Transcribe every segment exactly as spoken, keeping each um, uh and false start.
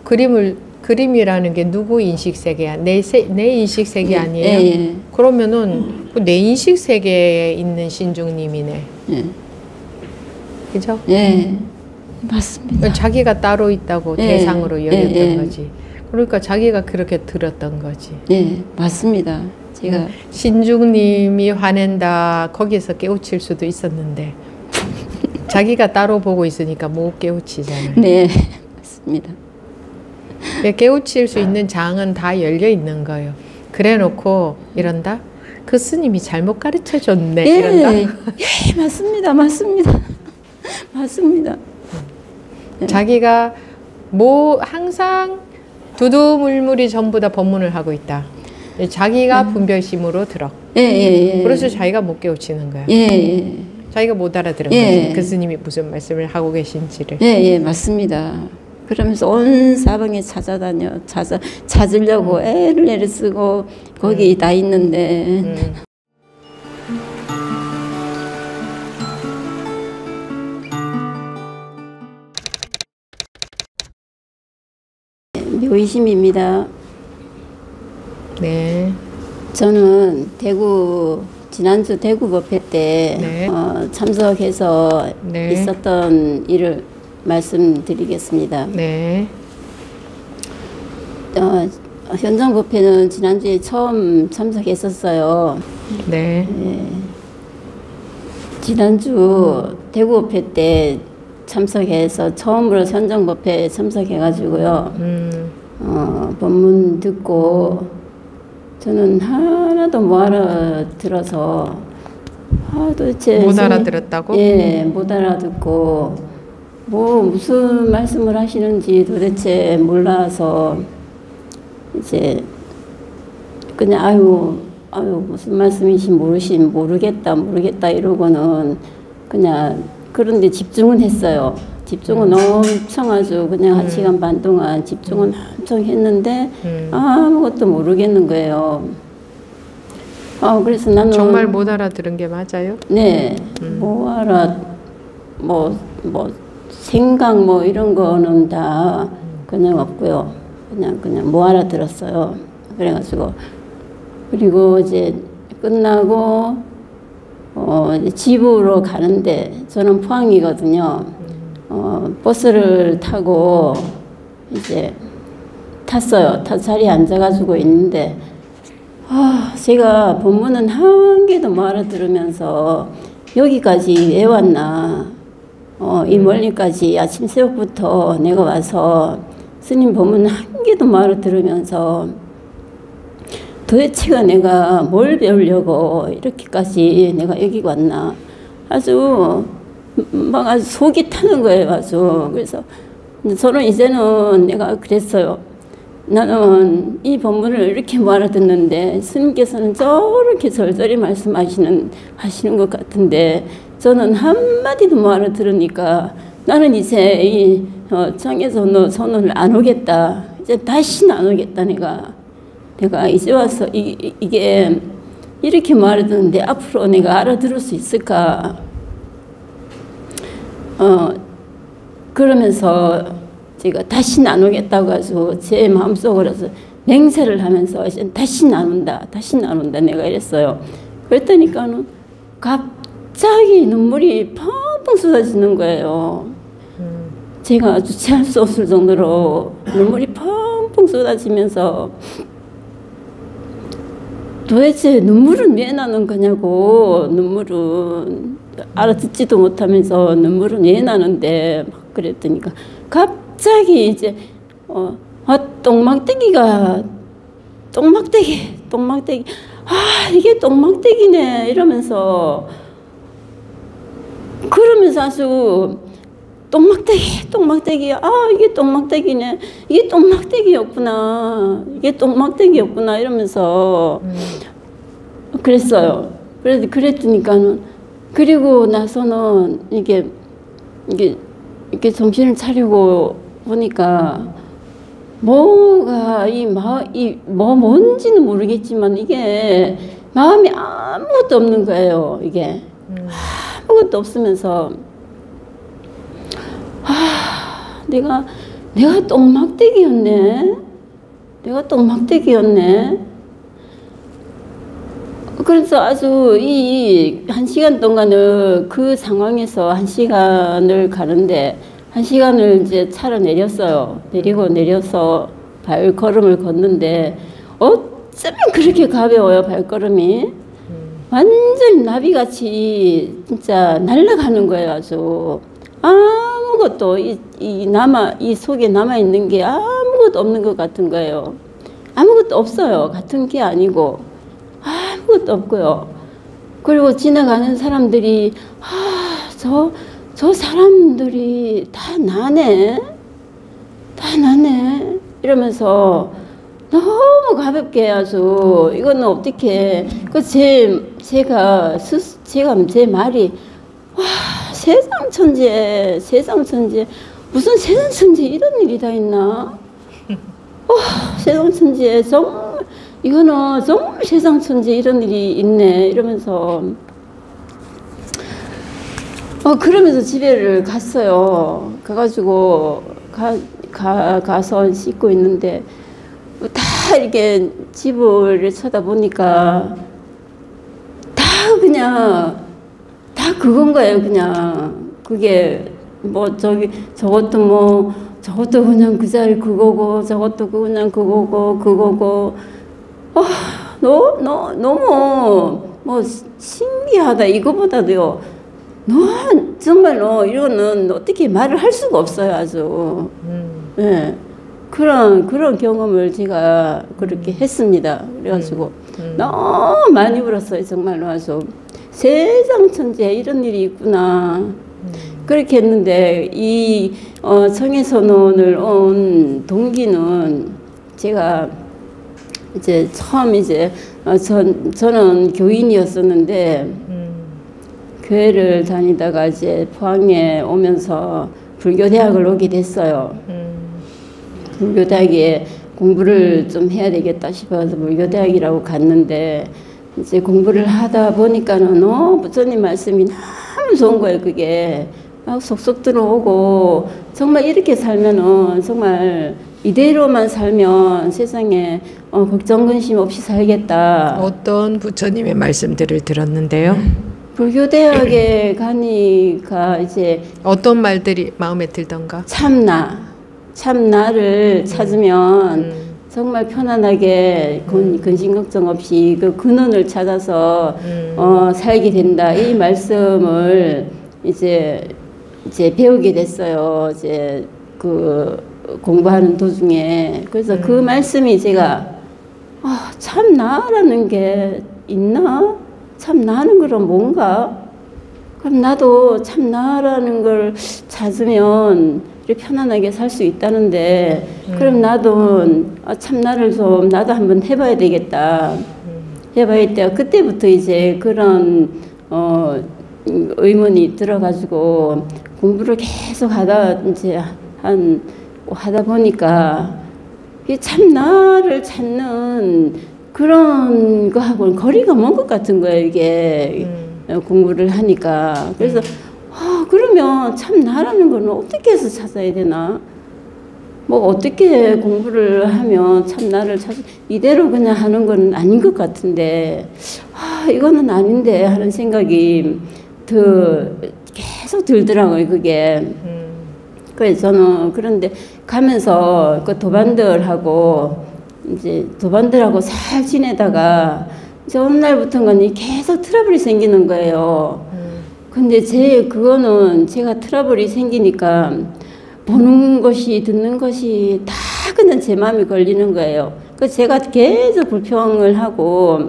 그림을 그림이라는 게 누구 인식 세계야? 내, 세, 내 인식 세계 예, 아니에요? 예, 예. 그러면은 그 내 인식 세계에 있는 신중님이네. 예. 그죠? 예. 맞습니다. 자기가 따로 있다고 예, 대상으로 여겼던 예, 예. 거지. 그러니까 자기가 그렇게 들었던 거지. 예, 맞습니다. 제가 신중님이 화낸다 거기서 깨우칠 수도 있었는데 자기가 따로 보고 있으니까 못 깨우치잖아요. 네, 맞습니다. 깨우칠 수 있는 장은 다 열려 있는 거예요. 그래 놓고 이런다? 그 스님이 잘못 가르쳐 줬네. 예, 이런다? 예, 맞습니다. 맞습니다. 맞습니다. 네. 자기가 뭐 항상 두두물물이 전부 다 법문을 하고 있다. 자기가 네. 분별심으로 들어. 예, 예, 예. 그래서 자기가 못 깨우치는 거야. 예, 예. 자기가 못 알아들은 예. 거지. 그 스님이 무슨 말씀을 하고 계신지를. 예, 예, 맞습니다. 그러면서 온 사방에 찾아다녀, 찾아, 찾으려고 음. 애를 애를 쓰고 거기 음. 다 있는데. 음. 묘의심입니다. 네. 저는 대구 지난주 대구 법회 때 네. 어, 참석해서 네. 있었던 일을 말씀드리겠습니다. 네. 어, 현장 법회는 지난주에 처음 참석했었어요. 네. 네. 지난주 대구 법회 때 참석해서 처음으로 현장 법회에 참석해가지고요. 음. 어, 법문 듣고 저는 하나도 못 알아들어서 아, 도대체 못 알아들었다고? 예, 못 알아듣고 뭐 무슨 말씀을 하시는지 도대체 몰라서 이제 그냥 아유 아유 무슨 말씀이신 모르신 모르겠다 모르겠다 이러고는 그냥 그런데 집중은 했어요. 집중은 엄청 아주 그냥 한 시간 반 동안 집중은 엄청 했는데 음. 아무것도 모르겠는 거예요. 아, 그래서 나는 정말 못 알아들은 게 맞아요? 네, 음. 뭐 알아 뭐 뭐 생각 뭐 이런 거는 다 그냥 없고요. 그냥 그냥 못 알아들었어요. 그래가지고 그리고 이제 끝나고 어, 이제 집으로 가는데 저는 포항이거든요. 어, 버스를 타고 이제 탔어요. 타 자리에 앉아가지고 있는데 아, 제가 본문은 한 개도 못 알아들으면서 여기까지 왜 왔나 어, 이 멀리까지 아침 새벽부터 내가 와서 스님 본문 한 개도 못 알아들으면서 도대체가 내가 뭘 배우려고 이렇게까지 내가 여기 왔나 아주 막 아주 속이 타는 거예요. 아주. 그래서 저는 이제는 내가 그랬어요. 나는 이 본문을 이렇게 못 알아듣는데 스님께서는 저렇게 절절히 말씀하시는 하시는 것 같은데 저는 한마디도 못 알아들으니까 나는 이제 이 어, 청에서 선언을 안 오겠다. 이제 다시는 안 오겠다. 내가 내가 이제 와서 이, 이게 이렇게 못 알아듣는데 앞으로 내가 알아들을 수 있을까? 어, 그러면서 제가 다시는 안 오겠다고 해서 제 마음속으로서 맹세를 하면서 이제 다시는 안 온다, 다시는 안 온다 내가 이랬어요. 그랬더니까는 갑자기 눈물이 펑펑 쏟아지는 거예요. 음. 제가 아주 체할 수 없을 정도로 눈물이 펑펑 쏟아지면서 도대체 눈물은 왜 나는 거냐고 눈물은 알아듣지도 못하면서 눈물은 왜 나는데 막 그랬더니까 갑자기 이제 어, 아 똥막대기가 똥막대기 똥막대기 아 이게 똥막대기네 이러면서 그러면서 아주 똥막대기 똥막대기 아 이게 똥막대기네 이게 똥막대기였구나 이게 똥막대기였구나 이러면서 음. 그랬어요. 그래서 그랬더니까는 그리고 나서는 이게 이게 이렇게 정신을 차리고 보니까 뭐가 이 마 이 뭐 뭔지는 모르겠지만 이게 마음이 아무것도 없는 거예요. 이게 음. 아무것도 없으면서 아 내가 내가 똥막대기였네. 내가 똥막대기였네. 그래서 아주 이 한 시간 동안을 그 상황에서 한 시간을 가는데 한 시간을 이제 차로 내렸어요. 내리고 내려서 발걸음을 걷는데 어쩌면 그렇게 가벼워요, 발걸음이. 완전 나비같이 진짜 날아가는 거예요, 아주. 아무것도 이, 이 남아 이 속에 남아 있는 게 아무것도 없는 것 같은 거예요. 아무것도 없어요. 같은 게 아니고 아무것도 없고요. 그리고 지나가는 사람들이 아, 저, 저 사람들이 다 나네, 다 나네 이러면서 너무 가볍게 아주 이거는 어떻게 그 제 제가 스 제가 제 말이 와 세상 천재 세상 천재 무슨 세상 천재 이런 일이 다 있나? 와 세상 천재 정말 이거는 정말 세상 천재 이런 일이 있네 이러면서 어 그러면서 집에를 갔어요. 가가지고 가, 가 가서 씻고 있는데. 다 이렇게 집을 쳐다보니까 다 그냥 다 그건 거예요. 그냥 그게 뭐 저기 저것도 뭐 저것도 그냥 그 자리 그거고 저것도 그냥 그거고 그거고 아, 너, 너, 너무 뭐 신기하다. 이거보다도요. 너 정말로 이거는 어떻게 말을 할 수가 없어요. 아주. 음. 네. 그런, 그런 경험을 제가 그렇게 했습니다. 그래가지고 음, 음. 너무 많이 울었어요. 정말로 아주. 세상 천지에 이런 일이 있구나. 음. 그렇게 했는데, 이, 어, 청해선언을 온 동기는 제가 이제 처음 이제, 어, 전, 저는 교인이었었는데, 음. 교회를 다니다가 이제 포항에 오면서 불교대학을 오게 됐어요. 음. 불교대학에 공부를 좀 해야 되겠다 싶어서 불교대학이라고 갔는데 이제 공부를 하다 보니까는 어 부처님 말씀이 너무 좋은 거예요. 그게 막 속속 들어오고 정말 이렇게 살면은 정말 이대로만 살면 세상에 어, 걱정 근심 없이 살겠다. 어떤 부처님의 말씀들을 들었는데요? 불교대학에 가니까 이제 어떤 말들이 마음에 들던가? 참나. 참 나를 찾으면 음. 정말 편안하게 근, 근심 걱정 없이 그 근원을 찾아서 음. 어, 살게 된다. 이 말씀을 이제 이제 배우게 됐어요. 이제 그 공부하는 도중에. 그래서 음. 그 말씀이 제가 아, 참 나라는 게 있나? 참 나는 그럼 뭔가? 그럼 나도 참 나라는 걸 찾으면 편안하게 살 수 있다는데 음. 그럼 나도 아, 참 나를 좀 나도 한번 해봐야 되겠다. 음. 해봐야 돼. 그때부터 이제 그런 어, 의문이 들어가지고 공부를 계속 하다 이제 한 하다 보니까 참 나를 찾는 그런 거하고는 거리가 먼 것 같은 거예요. 이게 음. 공부를 하니까. 그래서 음. 아, 그러면 참 나라는 건 어떻게 해서 찾아야 되나? 뭐 어떻게 공부를 하면 참 나를 찾아 이대로 그냥 하는 건 아닌 것 같은데 아, 이거는 아닌데 하는 생각이 더 계속 들더라고요. 그게. 음. 그래서 저는 그런데 가면서 그 도반들하고 이제 도반들하고 잘 지내다가 이제 어느 날부터는 계속 트러블이 생기는 거예요. 근데 제 그거는 제가 트러블이 생기니까 보는 것이 듣는 것이 다 그냥 제 마음에 걸리는 거예요. 그래서 제가 계속 불평을 하고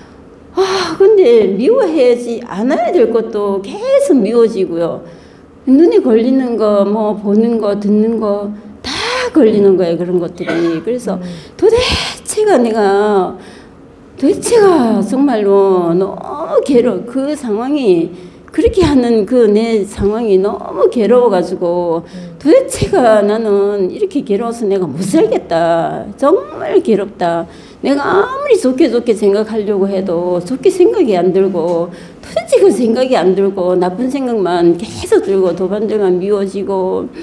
아 근데 미워해야지 않아야 될 것도 계속 미워지고요. 눈에 걸리는 거 뭐 보는 거 듣는 거 다 걸리는 거예요. 그런 것들이. 그래서 도대체가 내가 도대체가 정말로 너무 괴로워. 그 상황이 그렇게 하는 그 내 상황이 너무 괴로워가지고 도대체가 나는 이렇게 괴로워서 내가 못 살겠다. 정말 괴롭다. 내가 아무리 좋게 좋게 생각하려고 해도 좋게 생각이 안 들고 도대체 그 생각이 안 들고 나쁜 생각만 계속 들고 도반들만 미워지고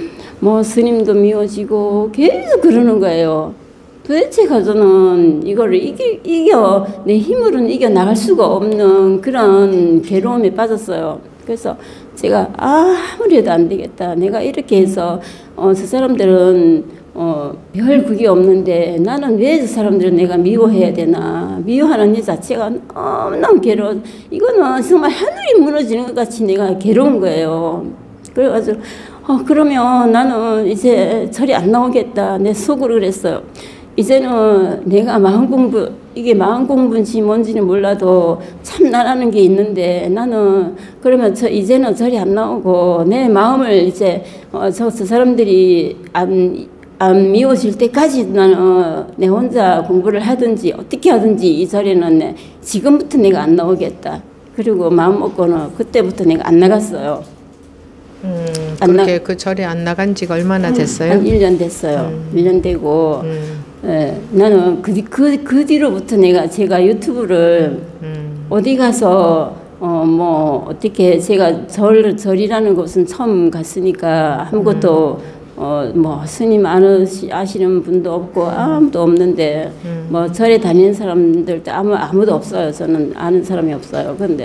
뭐 스님도 미워지고 계속 그러는 거예요. 도대체 가서는 이거를 이기, 이겨 내 힘으로는 이겨 나갈 수가 없는 그런 괴로움에 빠졌어요. 그래서 제가 아무리 해도 안 되겠다. 내가 이렇게 해서 어, 저 사람들은 어, 별 그게 없는데 나는 왜 저 사람들은 내가 미워해야 되나. 미워하는 이 자체가 너무너무 괴로워. 이거는 정말 하늘이 무너지는 것 같이 내가 괴로운 거예요. 그래가지고 어, 그러면 나는 이제 절이 안 나오겠다. 내 속으로 그랬어요. 이제는 내가 마음 공부, 이게 마음 공부인지 뭔지는 몰라도 참 나라는 게 있는데 나는 그러면 저 이제는 절이 안 나오고 내 마음을 이제 어, 저, 저 사람들이 안, 안 미워질 때까지 나는 내 혼자 공부를 하든지 어떻게 하든지 이 절에는 내, 지금부터 내가 안 나오겠다. 그리고 마음 먹고는 그때부터 내가 안 나갔어요. 음, 그렇게 나, 그 절에 안 나간 지가 얼마나 됐어요? 한 일 년 됐어요. 음. 일 년 되고 음. 예, 나는 그, 그, 그 뒤로부터 내가 제가 유튜브를 음. 어디 가서 어, 뭐 어떻게 제가 절, 절이라는 곳은 처음 갔으니까 아무것도 음. 어, 뭐 스님 아시, 아시는 분도 없고 아무도 없는데 음. 뭐 절에 다니는 사람들도 아무, 아무도 없어요. 저는 아는 사람이 없어요. 근데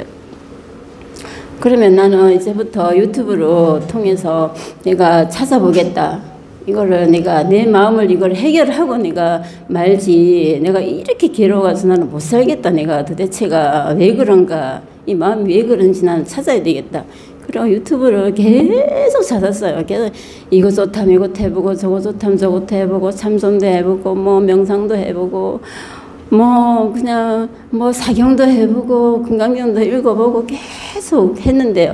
그러면 나는 이제부터 유튜브로 통해서 내가 찾아보겠다. 이거를 내가 내 마음을 이걸 해결하고 내가 말지. 내가 이렇게 괴로워서 나는 못 살겠다. 내가 도대체가 왜 그런가. 이 마음이 왜 그런지 나는 찾아야 되겠다. 그리고 유튜브를 계속 찾았어요. 계속 이거 좋다면 이거 해보고 저거 좋다면 저거 해보고 참선도 해보고 뭐 명상도 해보고 뭐 그냥 뭐 사경도 해보고 금강경도 읽어보고 계속 했는데요.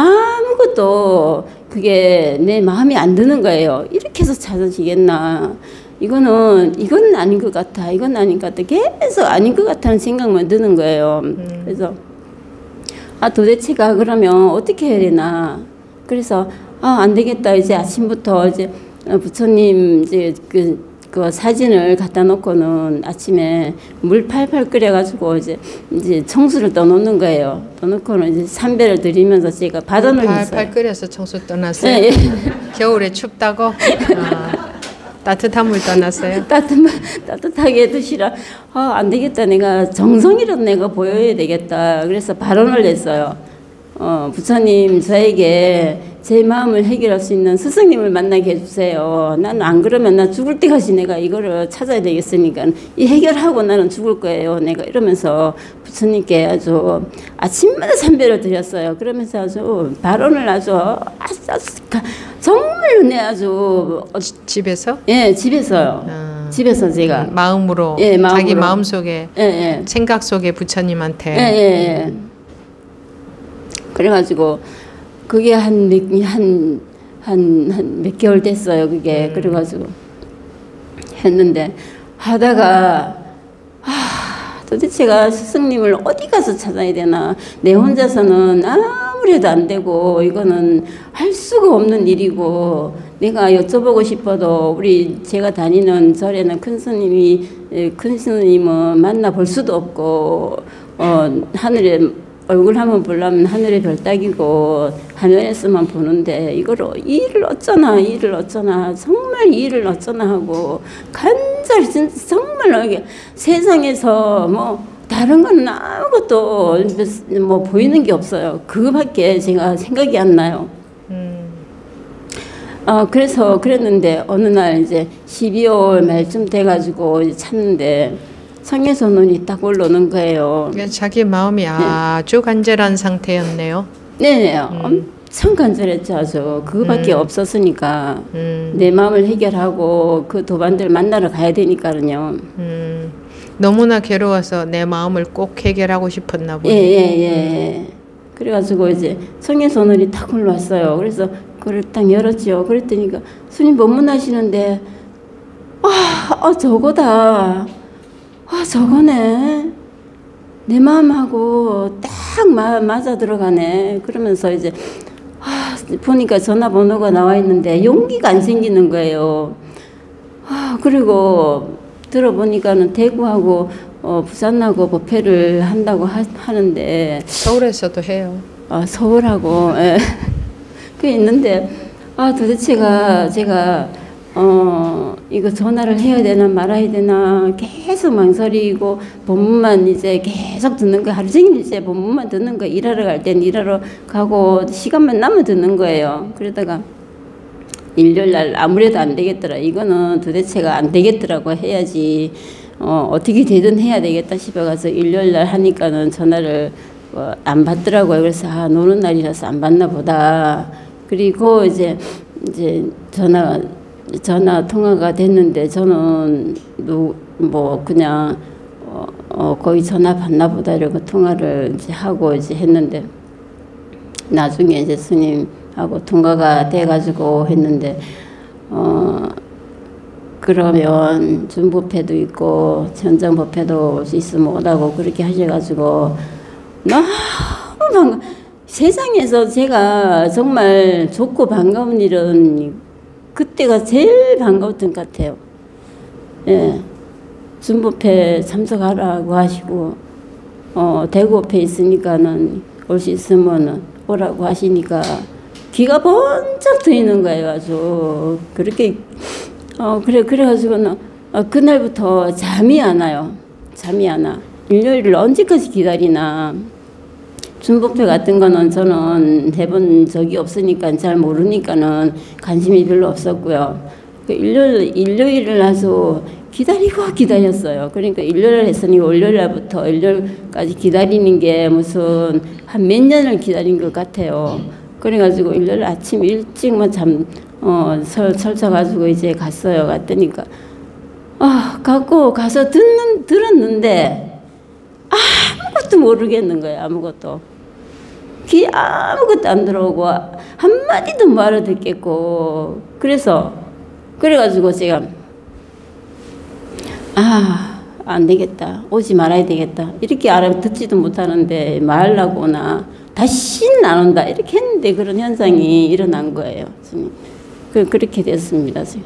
아무것도 그게 내 마음에 안 드는 거예요. 이렇게 해서 찾아지겠나. 이거는 이건 아닌 것 같아. 이건 아닌 것 같아. 계속 아닌 것 같다는 생각만 드는 거예요. 음. 그래서 아 도대체가 그러면 어떻게 해야 되나. 그래서 아 안 되겠다. 이제 아침부터 이제 부처님 이제 그 그 사진을 갖다 놓고는 아침에 물 팔팔 끓여가지고 이제 이제 청수를 떠놓는 거예요. 떠놓고는 이제 삼배를 드리면서 제가 받아놓은 있어요. 팔팔 끓여서 청수 떠났어요. 네, 예. 겨울에 춥다고? 아, 따뜻한 물 떠났어요. 따뜻한 따뜻하게 드시라. 아, 안 되겠다. 내가 정성이라도 내가 보여야 되겠다. 그래서 발언을 냈어요. 어, 부처님 저에게 제 마음을 해결할 수 있는 스승님을 만나게 해주세요. 나는 안 그러면 나 죽을 때까지 내가 이거를 찾아야 되겠으니까 이 해결하고 나는 죽을 거예요. 내가 이러면서 부처님께 아주 아침마다 삼배를 드렸어요. 그러면서 아주 발언을 아주 아주 정말로 내 아주 집에서? 예, 집에서요. 아, 집에서 제가 마음으로, 예, 마음으로. 자기 마음 속에 예, 예. 생각 속에 부처님한테. 예, 예, 예. 그래가지고 그게 한 몇, 한, 한, 한 몇 개월 됐어요, 그게. 음. 그래가지고 했는데, 하다가, 아, 도대체가 스승님을 어디 가서 찾아야 되나. 내 혼자서는 아무래도 안 되고, 이거는 할 수가 없는 일이고, 내가 여쭤보고 싶어도, 우리 제가 다니는 절에는 큰 스님이, 큰 스님은 만나볼 수도 없고, 어, 하늘에 얼굴 한번 보려면 하늘의 별 따기고 화면에서만 보는데 이거를 이 일을 어쩌나 이 일을 어쩌나 정말 이 일을 어쩌나 하고 간절히 진짜 정말 이게 세상에서 뭐 다른 건 아무것도 뭐 보이는 게 없어요. 그거밖에 제가 생각이 안 나요. 음. 어, 그래서 그랬는데 어느 날 이제 십이월 말쯤 돼가지고 이제 찾는데 성에서 눈이 딱 올라오는 거예요. 자기 마음이 네. 아주 간절한 상태였네요. 네네. 음. 엄청 간절했죠. 아주. 그거밖에 음. 없었으니까 음. 내 마음을 해결하고 그 도반들 만나러 가야 되니까요. 음. 너무나 괴로워서 내 마음을 꼭 해결하고 싶었나 보네. 예예예. 예, 예. 그래가지고 이제 성에서 눈이 딱 올라왔어요. 그래서 그걸 딱 열었죠. 그랬더니 스님 법문하시는데 아, 아 저거다. 아 저거네. 내 마음하고 딱 마, 맞아 들어가네. 그러면서 이제 아, 보니까 전화번호가 나와 있는데 용기가 안 생기는 거예요. 아 그리고 들어보니까는 대구하고 어, 부산하고 법회를 한다고 하, 하는데 서울에서도 해요. 아 서울하고 예. 그게 있는데 아, 도대체가 제가 어 이거 전화를 해야 되나 말아야 되나 계속 망설이고 본문만 이제 계속 듣는 거 하루 종일 이제 본문만 듣는 거 일하러 갈 땐 일하러 가고 시간만 나면 듣는 거예요. 그러다가 일요일 날 아무래도 안 되겠더라. 이거는 도대체가 안 되겠더라고 해야지 어 어떻게 되든 해야 되겠다 싶어가서 일요일 날 하니까는 전화를 어, 안 받더라고요. 그래서 아 노는 날이라서 안 받나 보다. 그리고 이제 이제 전화 전화 통화가 됐는데 저는 뭐 그냥 어, 어 거의 전화 받나 보다 이러고 통화를 이제 하고 이제 했는데 나중에 이제 스님하고 통화가 돼가지고 했는데 어 그러면 준부패도 있고 전정법회도 있으면 오라고 그렇게 하셔가지고 너무 반가. 세상에서 제가 정말 좋고 반가운 일은 그때가 제일 반가웠던 것 같아요. 예, 준부패 참석하라고 하시고 어, 대구업회 있으니까는 올 수 있으면 오라고 하시니까 귀가 번쩍 트이는 거예요. 아주 그렇게 어 그래 그래가지고는 어, 그날부터 잠이 안 와요. 잠이 안 와. 일요일을 언제까지 기다리나. 준부패 같은 거는 저는 해본 적이 없으니까 잘 모르니까는 관심이 별로 없었고요. 그 일요일, 일요일을 아주 기다리고 기다렸어요. 그러니까 일요일 했으니 월요일 날부터 일요일까지 기다리는 게 무슨 한 몇 년을 기다린 것 같아요. 그래가지고 일요일 아침 일찍만 잠, 어, 설, 설쳐가지고 이제 갔어요. 갔더니까, 아, 갖고 가서 듣는, 들었는데, 아무것도 모르겠는 거예요. 아무것도. 귀 아무것도 안 들어오고 한마디도 못 알아듣겠고 그래서 그래가지고 제가 아 안되겠다 오지 말아야 되겠다 이렇게 알아듣지도 못하는데 말하려고나 다시는 안 온다 이렇게 했는데 그런 현상이 일어난 거예요. 그, 그렇게 됐습니다. 지금.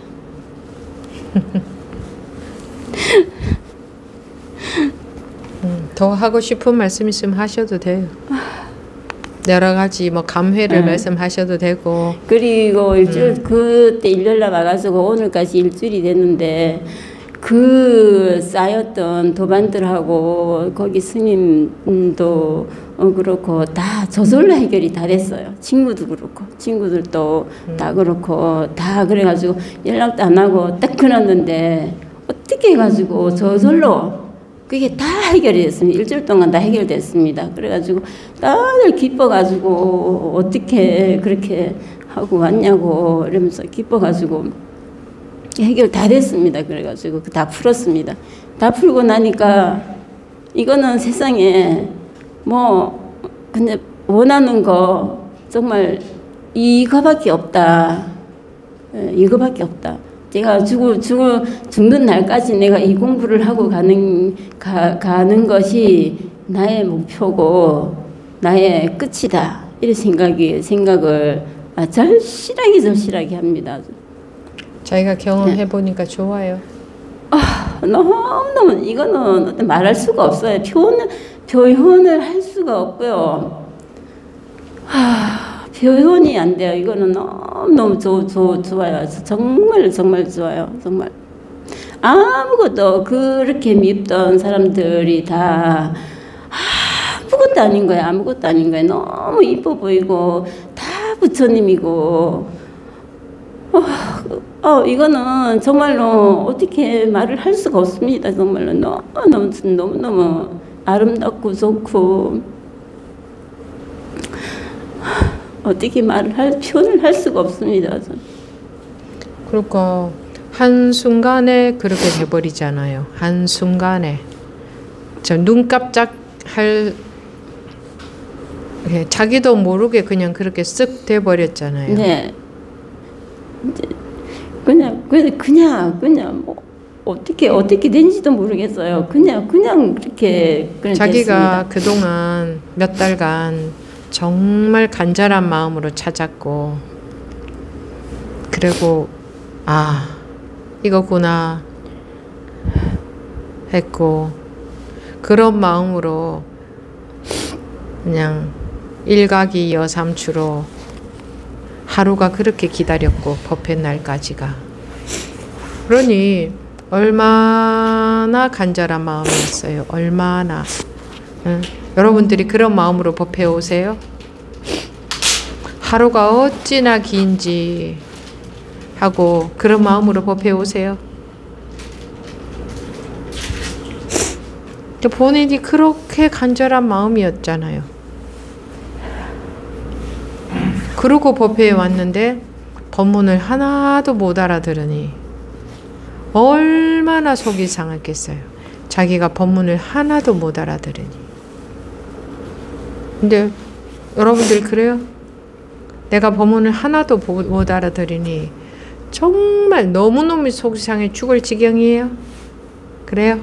음, 더 하고 싶은 말씀 있으면 하셔도 돼요. 여러 가지 뭐 감회를 네. 말씀하셔도 되고 그리고 일주일 음. 그때 일요일날 와가지고 오늘까지 일주일이 됐는데 그 쌓였던 도반들하고 거기 스님도 그렇고 다 저절로 해결이 다 됐어요. 친구도 그렇고 친구들도 음. 다 그렇고 다 그래가지고 연락도 안 하고 딱 끊었는데 어떻게 해가지고 저절로 그게 다 해결이 됐습니다. 일주일 동안 다 해결됐습니다. 그래가지고 다들 기뻐가지고 어떻게 그렇게 하고 왔냐고 이러면서 기뻐가지고 해결 다 됐습니다. 그래가지고 다 풀었습니다. 다 풀고 나니까 이거는 세상에 뭐 근데 원하는 거 정말 이거밖에 없다. 이거밖에 없다. 내가 죽을, 죽을, 죽는 날까지 내가 이 공부를 하고 가는, 가, 가는 것이 나의 목표고, 나의 끝이다. 이런 생각이, 생각을 절실하게, 절실하게 합니다. 자기가 경험해보니까 네. 좋아요. 아, 너무너무, 이거는 말할 수가 없어요. 표현, 표현을 할 수가 없고요. 하, 표현이 안 돼요. 이거는 너무너무 조, 조, 좋아요. 정말 정말 좋아요. 정말 아무것도 그렇게 밉던 사람들이 다 아무것도 아닌 거예요. 아무것도 아닌 거예요. 너무 이뻐 보이고 다 부처님이고 어, 어 이거는 정말로 어떻게 말을 할 수가 없습니다. 정말로 너무너무 너무너무 아름답고 좋고 어떻게 말을 할, 표현을 할 수가 없습니다. 그러니까 한순간에 그렇게 돼버리잖아요. 한순간에. 저 눈 깜짝 할, 자기도 모르게 그냥 그렇게 쓱 돼버렸잖아요. 네. 그냥, 그냥, 그냥, 그냥 뭐, 어떻게, 어떻게 된지도 모르겠어요. 그냥, 그냥 그렇게. 자기가 됐습니다. 그동안 몇 달간 정말 간절한 마음으로 찾았고 그리고 아 이거구나 했고 그런 마음으로 그냥 일각이 여삼추로 하루가 그렇게 기다렸고 법회 날까지가. 그러니 얼마나 간절한 마음이었어요. 얼마나. 응? 여러분들이 그런 마음으로 법회 오세요? 하루가 어찌나 긴지 하고 그런 마음으로 법회 오세요? 본인이 그렇게 간절한 마음이었잖아요. 그러고 법회에 왔는데 법문을 하나도 못 알아들으니 얼마나 속이 상했겠어요. 자기가 법문을 하나도 못 알아들으니. 근데 여러분들 그래요? 내가 법문을 하나도 못 알아들으니 정말 너무너무 속이 상해 죽을 지경이에요? 그래요?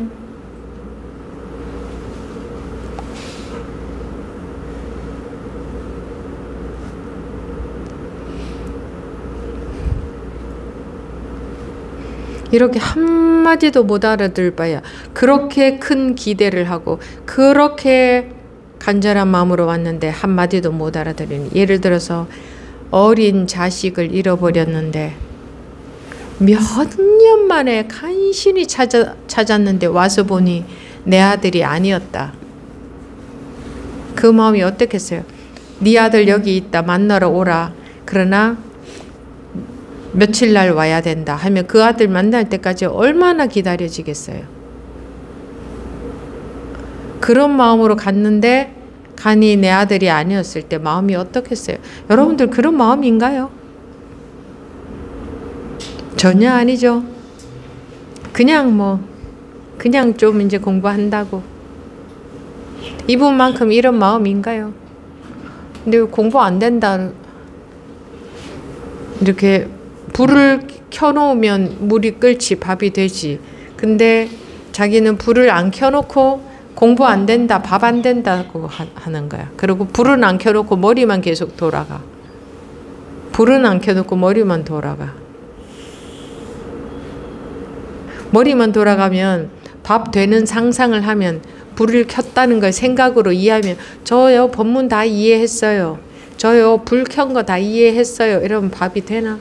이렇게 한마디도 못 알아들 바야 그렇게 큰 기대를 하고 그렇게 간절한 마음으로 왔는데 한마디도 못 알아들으니. 예를 들어서 어린 자식을 잃어버렸는데 몇 년 만에 간신히 찾아, 찾았는데 와서 보니 내 아들이 아니었다. 그 마음이 어떻겠어요? 네 아들 여기 있다, 만나러 오라. 그러나 며칠 날 와야 된다 하면 그 아들 만날 때까지 얼마나 기다려지겠어요. 그런 마음으로 갔는데 간이 내 아들이 아니었을 때 마음이 어떻겠어요? 여러분들 그런 마음인가요? 전혀 아니죠. 그냥 뭐 그냥 좀 이제 공부한다고. 이분만큼 이런 마음인가요? 근데 공부 안 된다 이렇게 불을 켜놓으면 물이 끓지 밥이 되지. 근데 자기는 불을 안 켜놓고 공부 안 된다, 밥 안 된다고 하는 거야. 그리고 불은 안 켜놓고 머리만 계속 돌아가. 불은 안 켜놓고 머리만 돌아가. 머리만 돌아가면 밥 되는 상상을 하면 불을 켰다는 걸 생각으로 이해하면 저요 법문 다 이해했어요. 저요 불 켠 거 다 이해했어요. 이러면 밥이 되나?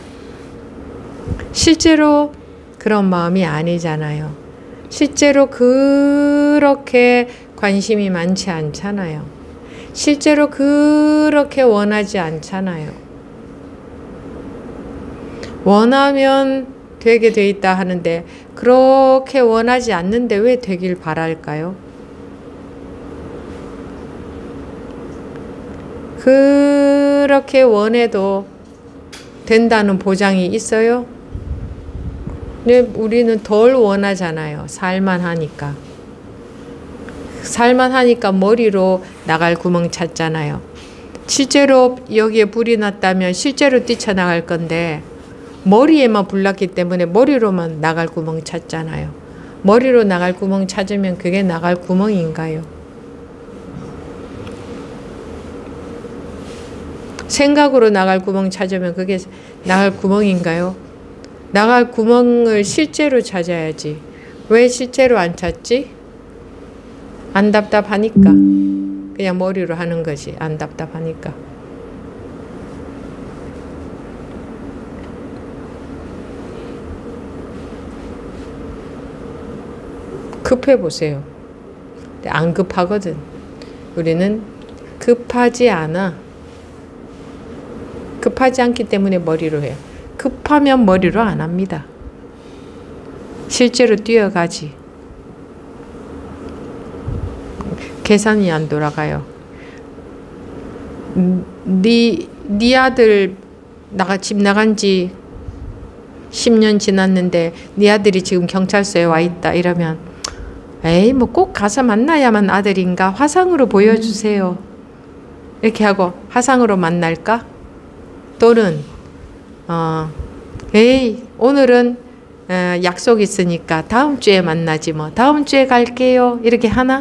실제로 그런 마음이 아니잖아요. 실제로 그렇게 관심이 많지 않잖아요. 실제로 그렇게 원하지 않잖아요. 원하면 되게 돼 있다 하는데 그렇게 원하지 않는데 왜 되길 바랄까요? 그렇게 원해도 된다는 보장이 있어요? 근데 우리는 덜 원하잖아요. 살만 하니까. 살만 하니까 머리로 나갈 구멍 찾잖아요. 실제로 여기에 불이 났다면 실제로 뛰쳐나갈 건데 머리에만 불 났기 때문에 머리로만 나갈 구멍 찾잖아요. 머리로 나갈 구멍 찾으면 그게 나갈 구멍인가요? 생각으로 나갈 구멍 찾으면 그게 나갈 구멍인가요? 나갈 구멍을 실제로 찾아야지. 왜 실제로 안 찾지? 안 답답하니까. 그냥 머리로 하는 거지. 안 답답하니까. 급해 보세요. 안 급하거든. 우리는 급하지 않아. 급하지 않기 때문에 머리로 해요. 급하면 머리로 안 합니다. 실제로 뛰어가지. 계산이 안 돌아가요. 네, 네 아들 나가, 집 나간 지 십 년 지났는데 네 아들이 지금 경찰서에 와 있다 이러면 에이 뭐 꼭 가서 만나야만 아들인가? 화상으로 보여주세요. 이렇게 하고 화상으로 만날까? 또는 어, 에이 오늘은 어, 약속 있으니까 다음 주에 만나지 뭐 다음 주에 갈게요 이렇게 하나?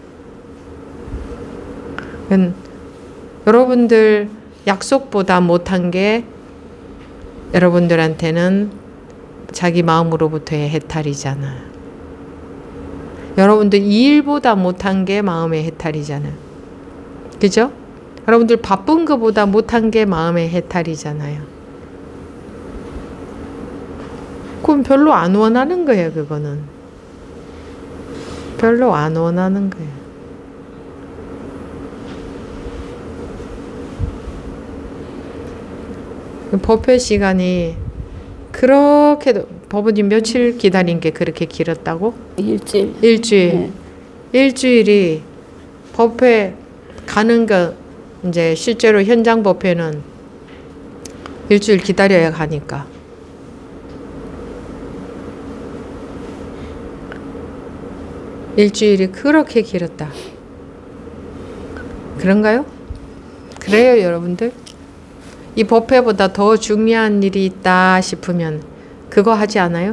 음, 여러분들 약속보다 못한 게 여러분들한테는 자기 마음으로부터의 해탈이잖아. 여러분들 이 일보다 못한 게 마음의 해탈이잖아. 그죠? 여러분들 바쁜 것보다 못한 게 마음의 해탈이잖아요. 그럼 별로 안 원하는 거예요, 그거는. 별로 안 원하는 거예요. 법회 시간이 그렇게 법원님 며칠 기다린 게 그렇게 길었다고? 일주일. 일주일. 네. 일주일이 법회 가는 거 이제 실제로 현장 법회는 일주일 기다려야 가니까. 일주일이 그렇게 길었다. 그런가요? 그래요, 여러분들? 이 법회보다 더 중요한 일이 있다 싶으면 그거 하지 않아요?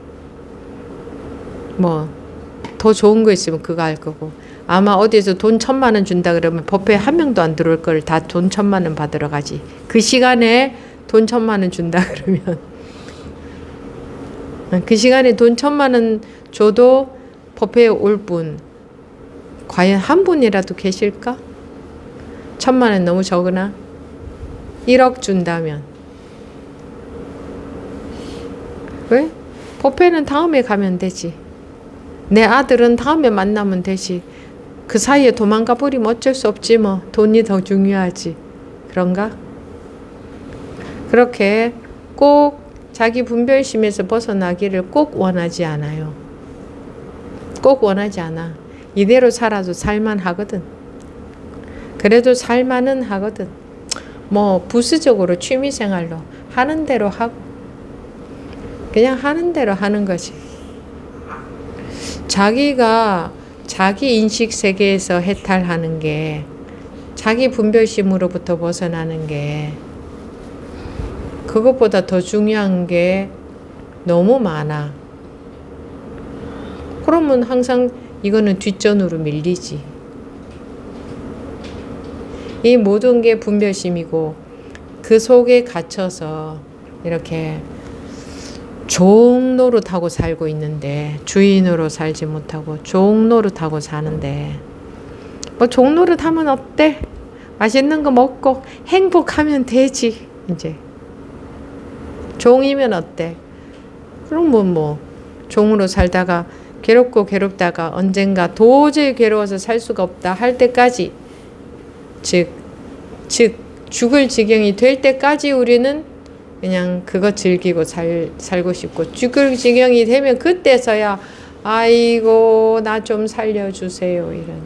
뭐 더 좋은 거 있으면 그거 할 거고, 아마 어디에서 돈 천만 원 준다 그러면 법회 한 명도 안 들어올 걸 다 돈 천만 원 받으러 가지. 그 시간에 돈 천만 원 준다 그러면 그 시간에 돈 천만 원 줘도 법회에 올 분 과연 한 분이라도 계실까? 천만 원 너무 적으나? 일억 준다면 왜? 법회는 다음에 가면 되지. 내 아들은 다음에 만나면 되지. 그 사이에 도망가 버리면 어쩔 수 없지 뭐. 돈이 더 중요하지. 그런가? 그렇게 꼭 자기 분별심에서 벗어나기를 꼭 원하지 않아요. 꼭 원하지 않아. 이대로 살아도 살만하거든. 그래도 살만은 하거든. 뭐 부수적으로 취미생활로 하는 대로 하고 그냥 하는 대로 하는 거지. 자기가 자기 인식 세계에서 해탈하는 게, 자기 분별심으로부터 벗어나는 게, 그것보다 더 중요한 게 너무 많아. 그러면 항상 이거는 뒷전으로 밀리지. 이 모든 게 분별심이고 그 속에 갇혀서 이렇게 종노릇하고 살고 있는데, 주인으로 살지 못하고 종노릇하고 사는데, 뭐 종노릇하면 어때? 맛있는 거 먹고 행복하면 되지. 이제 종이면 어때? 그러면 뭐 종으로 살다가 괴롭고 괴롭다가 언젠가 도저히 괴로워서 살 수가 없다 할 때까지, 즉, 즉 죽을 지경이 될 때까지 우리는 그냥 그거 즐기고 살, 살고 싶고, 죽을 지경이 되면 그때서야 아이고 나 좀 살려주세요 이런.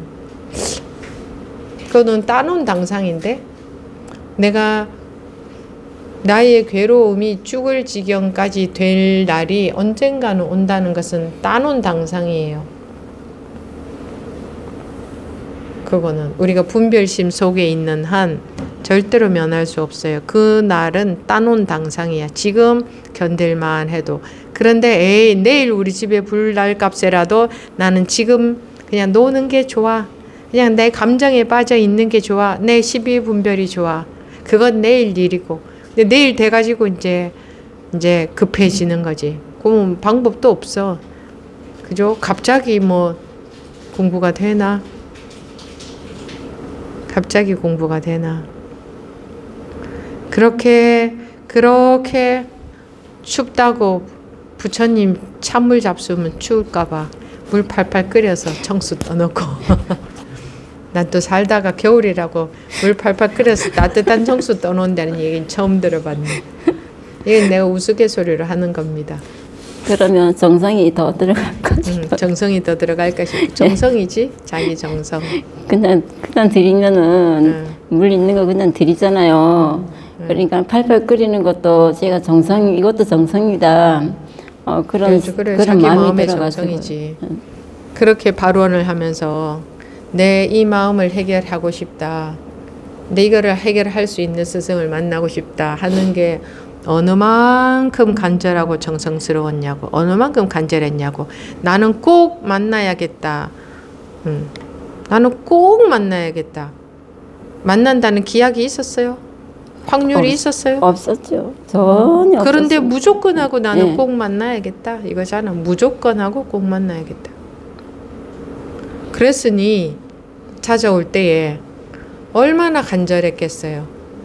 그거는 따놓은 당상인데, 내가 나의 괴로움이 죽을 지경까지 될 날이 언젠가는 온다는 것은 따놓은 당상이에요. 그거는 우리가 분별심 속에 있는 한 절대로 면할 수 없어요. 그 날은 따놓은 당상이야. 지금 견딜만 해도. 그런데 에이 내일 우리 집에 불 날 값에라도 나는 지금 그냥 노는 게 좋아. 그냥 내 감정에 빠져 있는 게 좋아. 내 십이분별이 좋아. 그건 내일 일이고. 근데 내일 돼가지고 이제 이제 급해지는 거지. 그럼 방법도 없어. 그죠? 갑자기 뭐 공부가 되나? 갑자기 공부가 되나? 그렇게 그렇게 춥다고 부처님 찬물 잡수면 추울까봐 물 팔팔 끓여서 청수 떠놓고 난 또 살다가 겨울이라고 물 팔팔 끓여서 따뜻한 청수 떠놓는다는 얘기는 처음 들어봤네. 이건 내가 우스갯소리로 하는 겁니다. 그러면 정성이 더 들어갈 거죠. 음, 정성이 더 들어갈 것이고, 정성이지. 자기 정성. 그냥 그냥 드리면은 음. 물 있는 거 그냥 드리잖아요. 음. 그러니까 팔팔 끓이는 것도 제가 정성, 이것도 정성이다. 어, 그런 그렇죠. 그래, 그런 자기 마음이 마음의 들어가지고. 정성이지. 그렇게 발언을 하면서 내 이 마음을 해결하고 싶다. 내 이거를 해결할 수 있는 스승을 만나고 싶다 하는 게 어느 만큼 간절하고 정성스러웠냐고, 어느 만큼 간절했냐고. 나는 꼭 만나야겠다. 음. 나는 꼭 만나야겠다. 만난다는 기약이 있었어요? 확률이 없, 있었어요? 없었죠. 전혀 없었어요. 그런데 무조건 하고 나는 네. 꼭 만나야겠다 이거잖아. 무조건 하고 꼭 만나야겠다. 그랬으니 찾아올 때에 얼마나 간절했겠어요.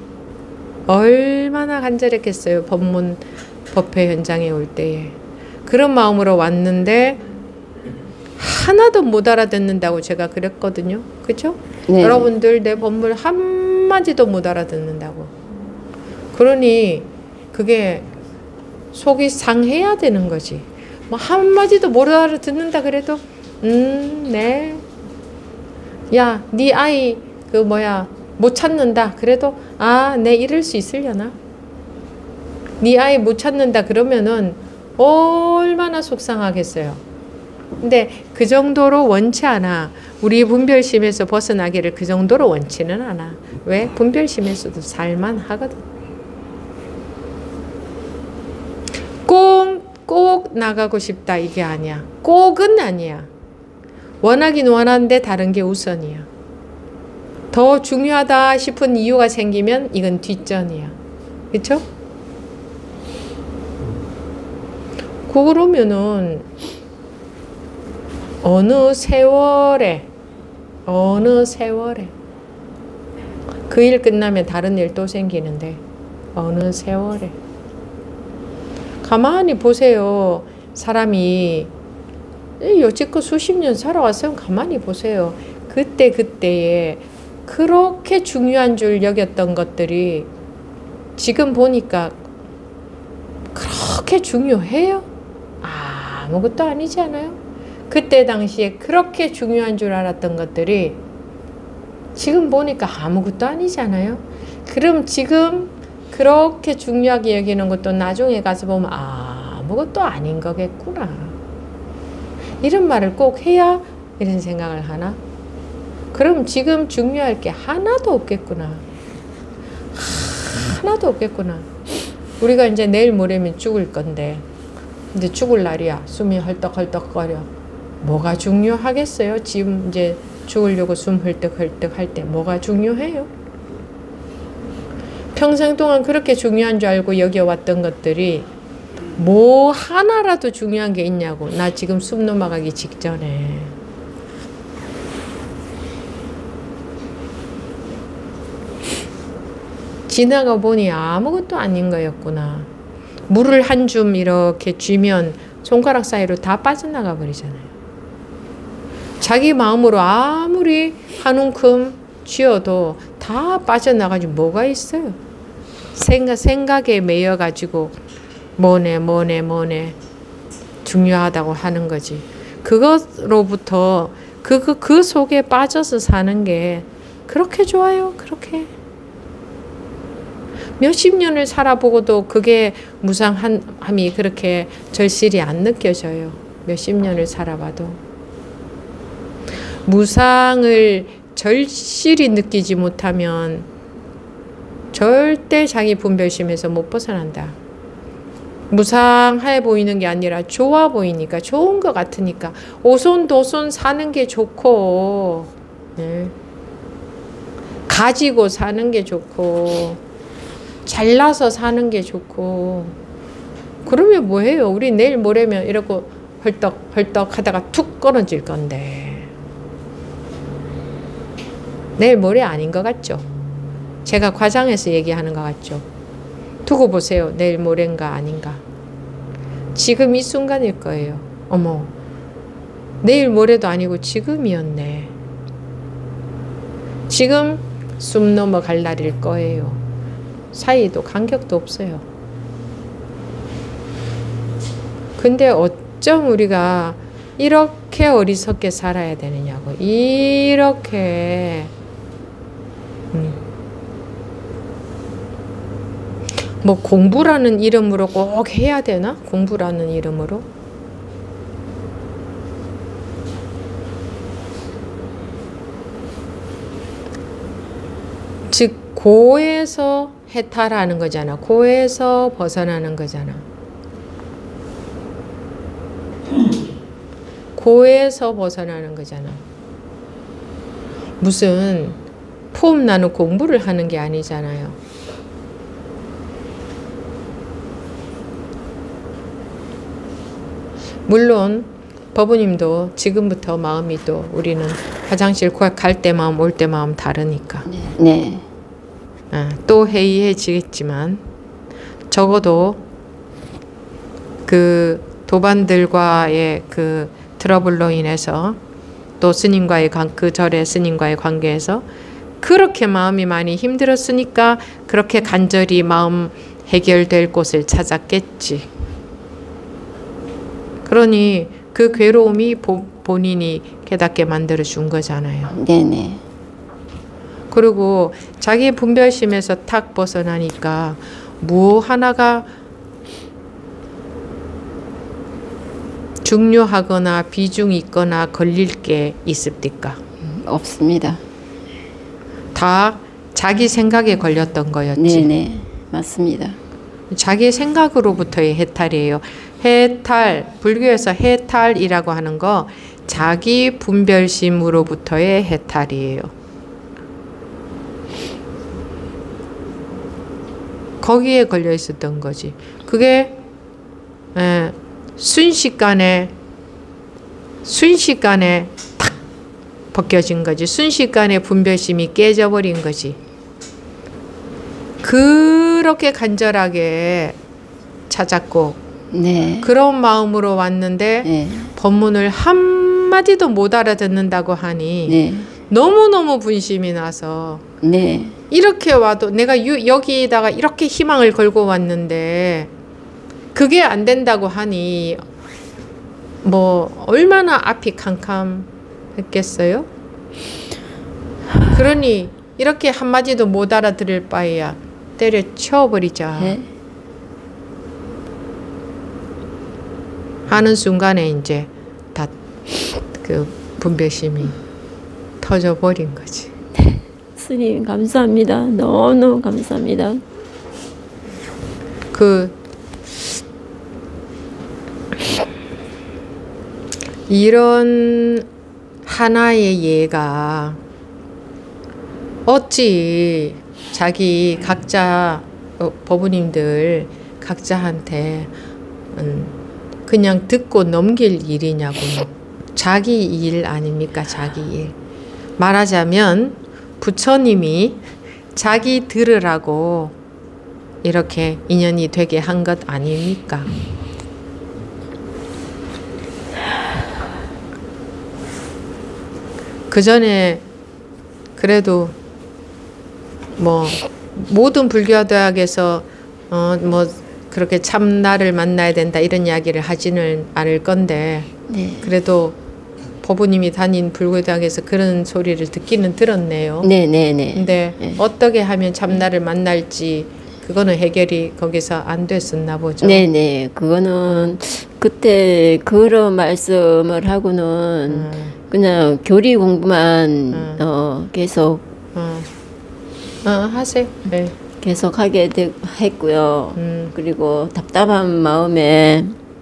얼마나 간절했겠어요. 법문 법회 현장에 올 때에. 그런 마음으로 왔는데 하나도 못 알아듣는다고 제가 그랬거든요. 그렇죠? 네. 여러분들 내 법문 한마디도 못 알아듣는다고. 그러니 그게 속이 상해야 되는 거지. 뭐 한마디도 못 알아듣는다 그래도 음, 네. 야, 네 아이 그 뭐야 못 찾는다 그래도 아, 내 이럴 수 있으려나? 네 아이 못 찾는다 그러면은 얼마나 속상하겠어요. 근데 그 정도로 원치 않아. 우리 분별심에서 벗어나기를 그 정도로 원치는 않아. 왜? 분별심에서도 살만하거든. 꼭, 꼭 나가고 싶다 이게 아니야. 꼭은 아니야. 원하긴 원하는데 다른 게 우선이야. 더 중요하다 싶은 이유가 생기면 이건 뒷전이야. 그쵸? 그러면은 어느 세월에 어느 세월에 그 일 끝나면 다른 일 또 생기는데 어느 세월에 가만히 보세요. 사람이 여지껏 수십 년 살아왔으면 가만히 보세요. 그때 그때에 그렇게 중요한 줄 여겼던 것들이 지금 보니까 그렇게 중요해요? 아무것도 아니지 않아요? 그때 당시에 그렇게 중요한 줄 알았던 것들이 지금 보니까 아무것도 아니지 않아요? 그럼 지금 그렇게 중요하게 여기는 것도 나중에 가서 보면 아무것도 아닌 거겠구나. 이런 말을 꼭 해야 이런 생각을 하나? 그럼 지금 중요할 게 하나도 없겠구나. 하나도 없겠구나. 우리가 이제 내일 모레면 죽을 건데 이제 죽을 날이야. 숨이 헐떡헐떡거려. 뭐가 중요하겠어요? 지금 이제 죽으려고 숨 헐떡헐떡 할 때 뭐가 중요해요? 평생 동안 그렇게 중요한 줄 알고 여겨왔던 것들이 뭐 하나라도 중요한 게 있냐고. 나 지금 숨 넘어가기 직전에. 지나가 보니 아무것도 아닌 거였구나. 물을 한 줌 이렇게 쥐면 손가락 사이로 다 빠져나가 버리잖아요. 자기 마음으로 아무리 한 움큼 쥐어도 다 빠져나가지 뭐가 있어요. 생각, 생각에 매여가지고 뭐네 뭐네 뭐네 중요하다고 하는 거지. 그것로부터 그, 그, 그 속에 빠져서 사는 게 그렇게 좋아요. 그렇게. 몇십 년을 살아보고도 그게 무상함이 그렇게 절실히 안 느껴져요. 몇십 년을 살아봐도. 무상을 절실히 느끼지 못하면 절대 자기 분별심에서 못 벗어난다. 무상해 보이는 게 아니라 좋아 보이니까, 좋은 것 같으니까, 오손도손 사는 게 좋고, 네. 가지고 사는 게 좋고, 잘나서 사는 게 좋고. 그러면 뭐해요? 우리 내일 모레면 이러고 헐떡 헐떡 하다가 툭 끊어질 건데. 내일 모레 아닌 것 같죠? 제가 과장해서 얘기하는 것 같죠? 두고 보세요. 내일 모레인가 아닌가. 지금 이 순간일 거예요. 어머, 내일 모레도 아니고 지금이었네. 지금 숨 넘어갈 날일 거예요. 사이도 간격도 없어요. 근데 어쩜 우리가 이렇게 어리석게 살아야 되느냐고. 이렇게 음. 뭐 공부라는 이름으로 꼭 해야 되나? 공부라는 이름으로? 즉 고에서 해탈하는 거잖아. 고에서 벗어나는 거잖아. 고에서 벗어나는 거잖아. 무슨 폼 나는 공부를 하는 게 아니잖아요. 물론 법부님도 지금부터 마음이 또 우리는 화장실 갈 때 마음 올 때 마음 다르니까 네. 네. 아, 또 해이해지겠지만 적어도 그 도반들과의 그 트러블로 인해서 또 스님과의 관, 그 절의 스님과의 관계에서 그렇게 마음이 많이 힘들었으니까 그렇게 간절히 마음 해결될 곳을 찾았겠지. 그러니 그 괴로움이 보, 본인이 깨닫게 만들어 준 거잖아요. 네네. 그리고 자기 분별심에서 탁 벗어나니까 뭐 하나가 중요하거나 비중이 있거나 걸릴 게 있습니까? 없습니다. 다 자기 생각에 걸렸던 거였지. 네네. 맞습니다. 자기 생각으로부터의 해탈이에요. 해탈, 불교에서 해탈이라고 하는 거 자기 분별심으로부터의 해탈이에요. 거기에 걸려 있었던 거지. 그게 에, 순식간에 순식간에 탁 벗겨진 거지. 순식간에 분별심이 깨져버린 거지. 그렇게 간절하게 찾았고 네. 그런 마음으로 왔는데 네. 법문을 한마디도 못 알아듣는다고 하니 네. 너무너무 분심이 나서 네. 이렇게 와도 내가 유, 여기다가 이렇게 희망을 걸고 왔는데 그게 안 된다고 하니 뭐 얼마나 앞이 캄캄했겠어요? 그러니 이렇게 한마디도 못 알아들을 바에야 때려쳐버리자 네. 하는 순간에 이제 다 그 분별심이 터져버린 거지. 스님 감사합니다. 너무너무 감사합니다. 그 이런 하나의 예가 어찌 자기 각자 어, 법부님들 각자한테 음, 그냥 듣고 넘길 일이냐고. 자기 일 아닙니까? 자기 일. 말하자면 부처님이 자기 들으라고 이렇게 인연이 되게 한 것 아닙니까? 그 전에 그래도 뭐 모든 불교대학에서 어 뭐 그렇게 참나를 만나야 된다 이런 이야기를 하지는 않을 건데 네. 그래도 법부님이 다닌 불교대학에서 그런 소리를 듣기는 들었네요. 네네네. 네, 네. 근데 네. 어떻게 하면 참나를 만날지 그거는 해결이 거기서 안 됐었나 보죠. 네네. 그거는 그때 그런 말씀을 하고는 음. 그냥 교리 공부만 음. 어, 계속 어. 어, 하세요. 네. 계속 하게 되, 했고요. 음. 그리고 답답한 마음에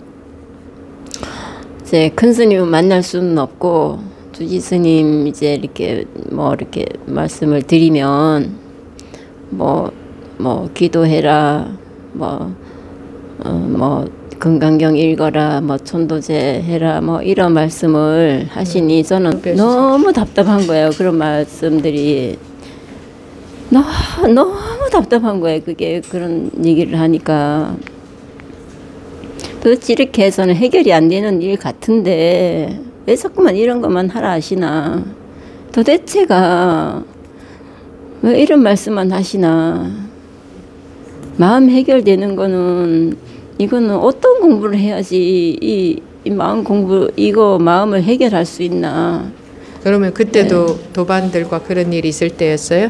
이제 큰 스님을 만날 수는 없고 주지 스님 이제 이렇게 뭐 이렇게 말씀을 드리면 뭐 뭐 기도해라 뭐 어 뭐 금강경 읽어라 뭐 천도제 해라 뭐 이런 말씀을 하시니 저는 음. 너무 답답한 거예요. 그런 말씀들이 너무 너무 답답한 거예요. 그게 그런 얘기를 하니까 도대체 이렇게 해서는 해결이 안 되는 일 같은데 왜 자꾸만 이런 것만 하라 하시나. 도대체가 왜 이런 말씀만 하시나. 마음 해결되는 거는 이거는 어떤 공부를 해야지 이, 이 마음 공부 이거 마음을 해결할 수 있나. 그러면 그때도 네. 도반들과 그런 일이 있을 때였어요?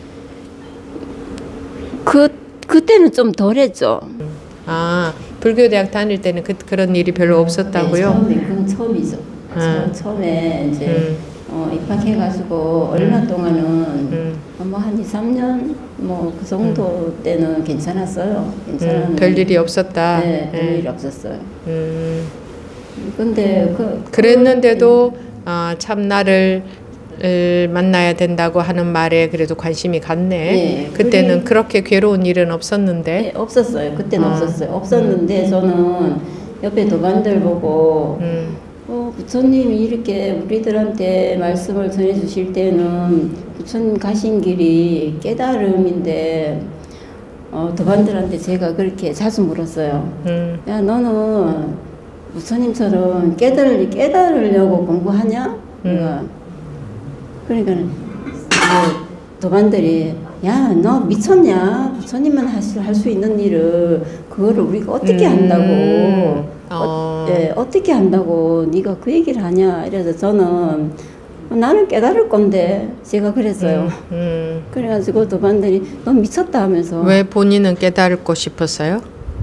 그 그때는 좀 덜했죠. 아, 불교대학 다닐 때는 그, 그런 일이 별로 없었다고요? 네, 처음에 그건 처음이죠. 음. 처음에 이제 음. 어, 입학해가지고 얼마 음. 동안은 음. 뭐 한 이, 삼 년 뭐 그 정도 때는 괜찮았어요. 괜찮았는데 음, 별일이 없었다. 네, 예. 별일이 없었어요. 음. 근데 그 그랬는데도 아, 참나를 을 만나야 된다고 하는 말에 그래도 관심이 갔네. 네, 그때는 그게- 그렇게 괴로운 일은 없었는데. 네, 없었어요. 그때는 아. 없었어요. 없었는데 저는 옆에 도반들 보고 음. 어, 부처님이 이렇게 우리들한테 말씀을 전해주실 때는 부처님 가신 길이 깨달음인데 어, 도반들한테 제가 그렇게 자주 물었어요. 음. 야, 너는 부처님처럼 깨달을, 깨달으려고 공부하냐? 음. 그러니까 도반들이 야, 너 미쳤냐? 부처님만 할 수 있는 일을 그거를 우리가 어떻게 한다고? 음. 어. 어, 예, 어떻게 한다고 네가 그 얘기를 하냐? 이래서 저는 나는 깨달을 건데 제가 그랬어요. 음, 음. 그래가지고 도반들이 너 미쳤다 하면서. 왜 본인은 깨달고 싶었어요?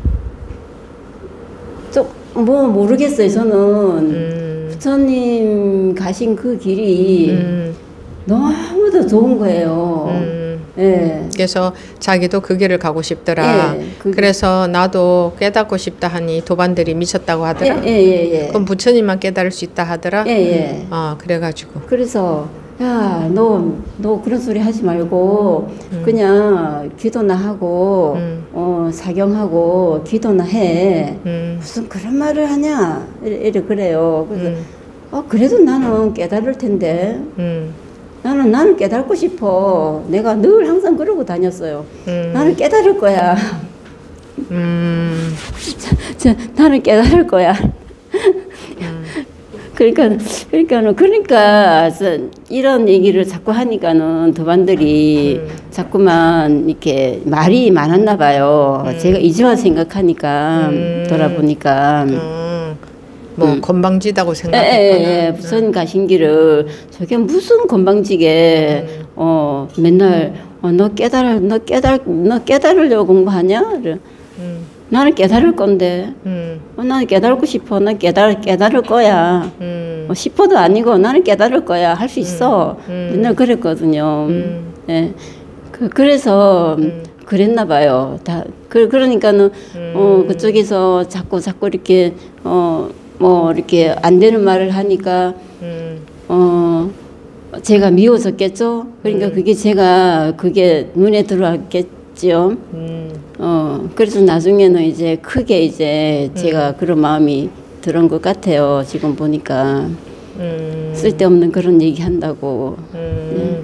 좀 뭐 모르겠어요. 저는 음. 부처님 가신 그 길이 음. 너무도 좋은 거예요. 음. 예. 그래서 자기도 그 길을 가고 싶더라. 예, 그 그래서 나도 깨닫고 싶다 하니 도반들이 미쳤다고 하더라. 예, 예, 예. 그럼 부처님만 깨달을 수 있다 하더라. 예, 예. 아, 그래가지고. 그래서 야, 너, 너 그런 소리 하지 말고 음. 그냥 기도나 하고 음. 어, 사경하고 기도나 해. 음. 무슨 그런 말을 하냐? 이래, 이래 그래요. 그래서 음. 어, 그래도 나는 깨달을 텐데. 음. 나는 나는 깨닫고 싶어. 내가 늘 항상 그러고 다녔어요. 음. 나는 깨달을 거야. 음. 저, 저, 나는 깨달을 거야. 음. 그러니까 그러니까는 그러니까 이런 얘기를 자꾸 하니까는 도반들이 음. 자꾸만 이렇게 말이 많았나 봐요. 음. 제가 이제와 생각하니까 음. 돌아보니까. 음. 뭐 음. 건방지다고 생각했구나. 예, 예, 부처님 가신 길을 저게 무슨 건방지게 음. 어 맨날 어, 너 깨달을 너 깨달 너 깨달으려고 공부하냐? 음. 나는 깨달을 건데. 음. 어, 나는 깨달고 싶어. 난 깨달 깨달을 거야. 음. 어, 싶어도 아니고 나는 깨달을 거야. 할 수 있어. 음. 맨날 그랬거든요. 음. 예. 그, 그래서 음. 그랬나 봐요. 다 그 그러니까는 음. 어 그쪽에서 자꾸 자꾸 이렇게 어 뭐 이렇게 안 되는 말을 하니까 음. 어 제가 미워졌겠죠. 그러니까 음. 그게 제가 그게 눈에 들어왔겠죠. 음. 어 그래서 나중에는 이제 크게 이제 제가 음. 그런 마음이 들은 것 같아요. 지금 보니까 음. 쓸데없는 그런 얘기 한다고. 음. 네.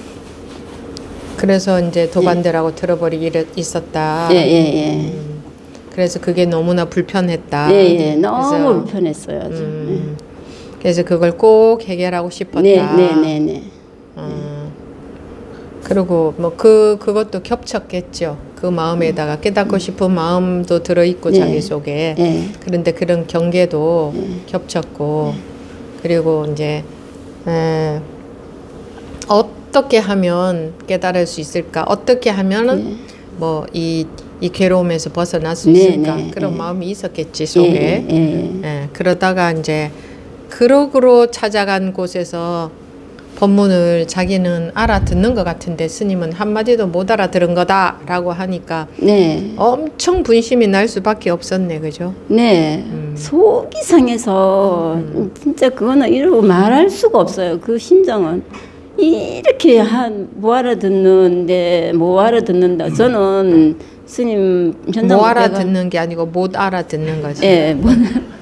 그래서 이제 도반대라고 예. 들어버리기 있었다. 예, 예, 예. 음. 그래서 그게 너무나 불편했다. 예, 예. 너무 그래서, 불편했어요. 아주. 음. 예. 그래서 그걸 꼭 해결하고 싶었다. 네, 네, 네, 네. 음. 그리고 뭐 그 그것도 겹쳤겠죠. 그 마음에다가 깨닫고 싶은 마음도 들어있고 네. 자기 속에. 네. 그런데 그런 경계도 네. 겹쳤고 네. 그리고 이제 에, 어떻게 하면 깨달을 수 있을까? 어떻게 하면은 네. 뭐 이 이 괴로움에서 벗어날 수 네, 있을까? 네, 그런 네. 마음이 있었겠지 속에. 네, 네. 예, 그러다가 이제 그러그로 찾아간 곳에서 법문을 자기는 알아듣는 것 같은데 스님은 한마디도 못 알아들은 거다라고 하니까 네. 엄청 분심이 날 수밖에 없었네, 그죠? 네, 음. 속이 상해서 음. 진짜 그거는 이러고 말할 수가 없어요. 그 심정은. 이렇게 한 뭐 알아듣는데 뭐 알아듣는다. 저는 스님 현장 뭐 알아듣는 게 아니고 못 알아듣는 거죠. 예, 뭐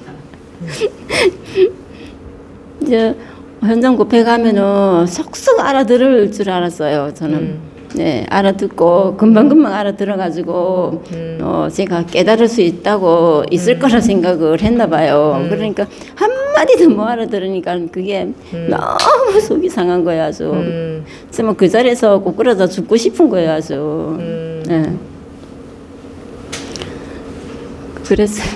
이제 현장 굽해 가면은 속속 알아들을 줄 알았어요. 저는 음. 네 알아듣고 금방 금방 알아들어가지고 음. 어 제가 깨달을 수 있다고 있을 음. 거라 생각을 했나 봐요. 음. 그러니까 한 마디도 못 알아들으니까 그게 음. 너무 속이 상한 거야 아주. 음. 정말 그 자리에서 꼬꾸라져 죽고 싶은 거예요 아주. 음. 네. 그랬어요.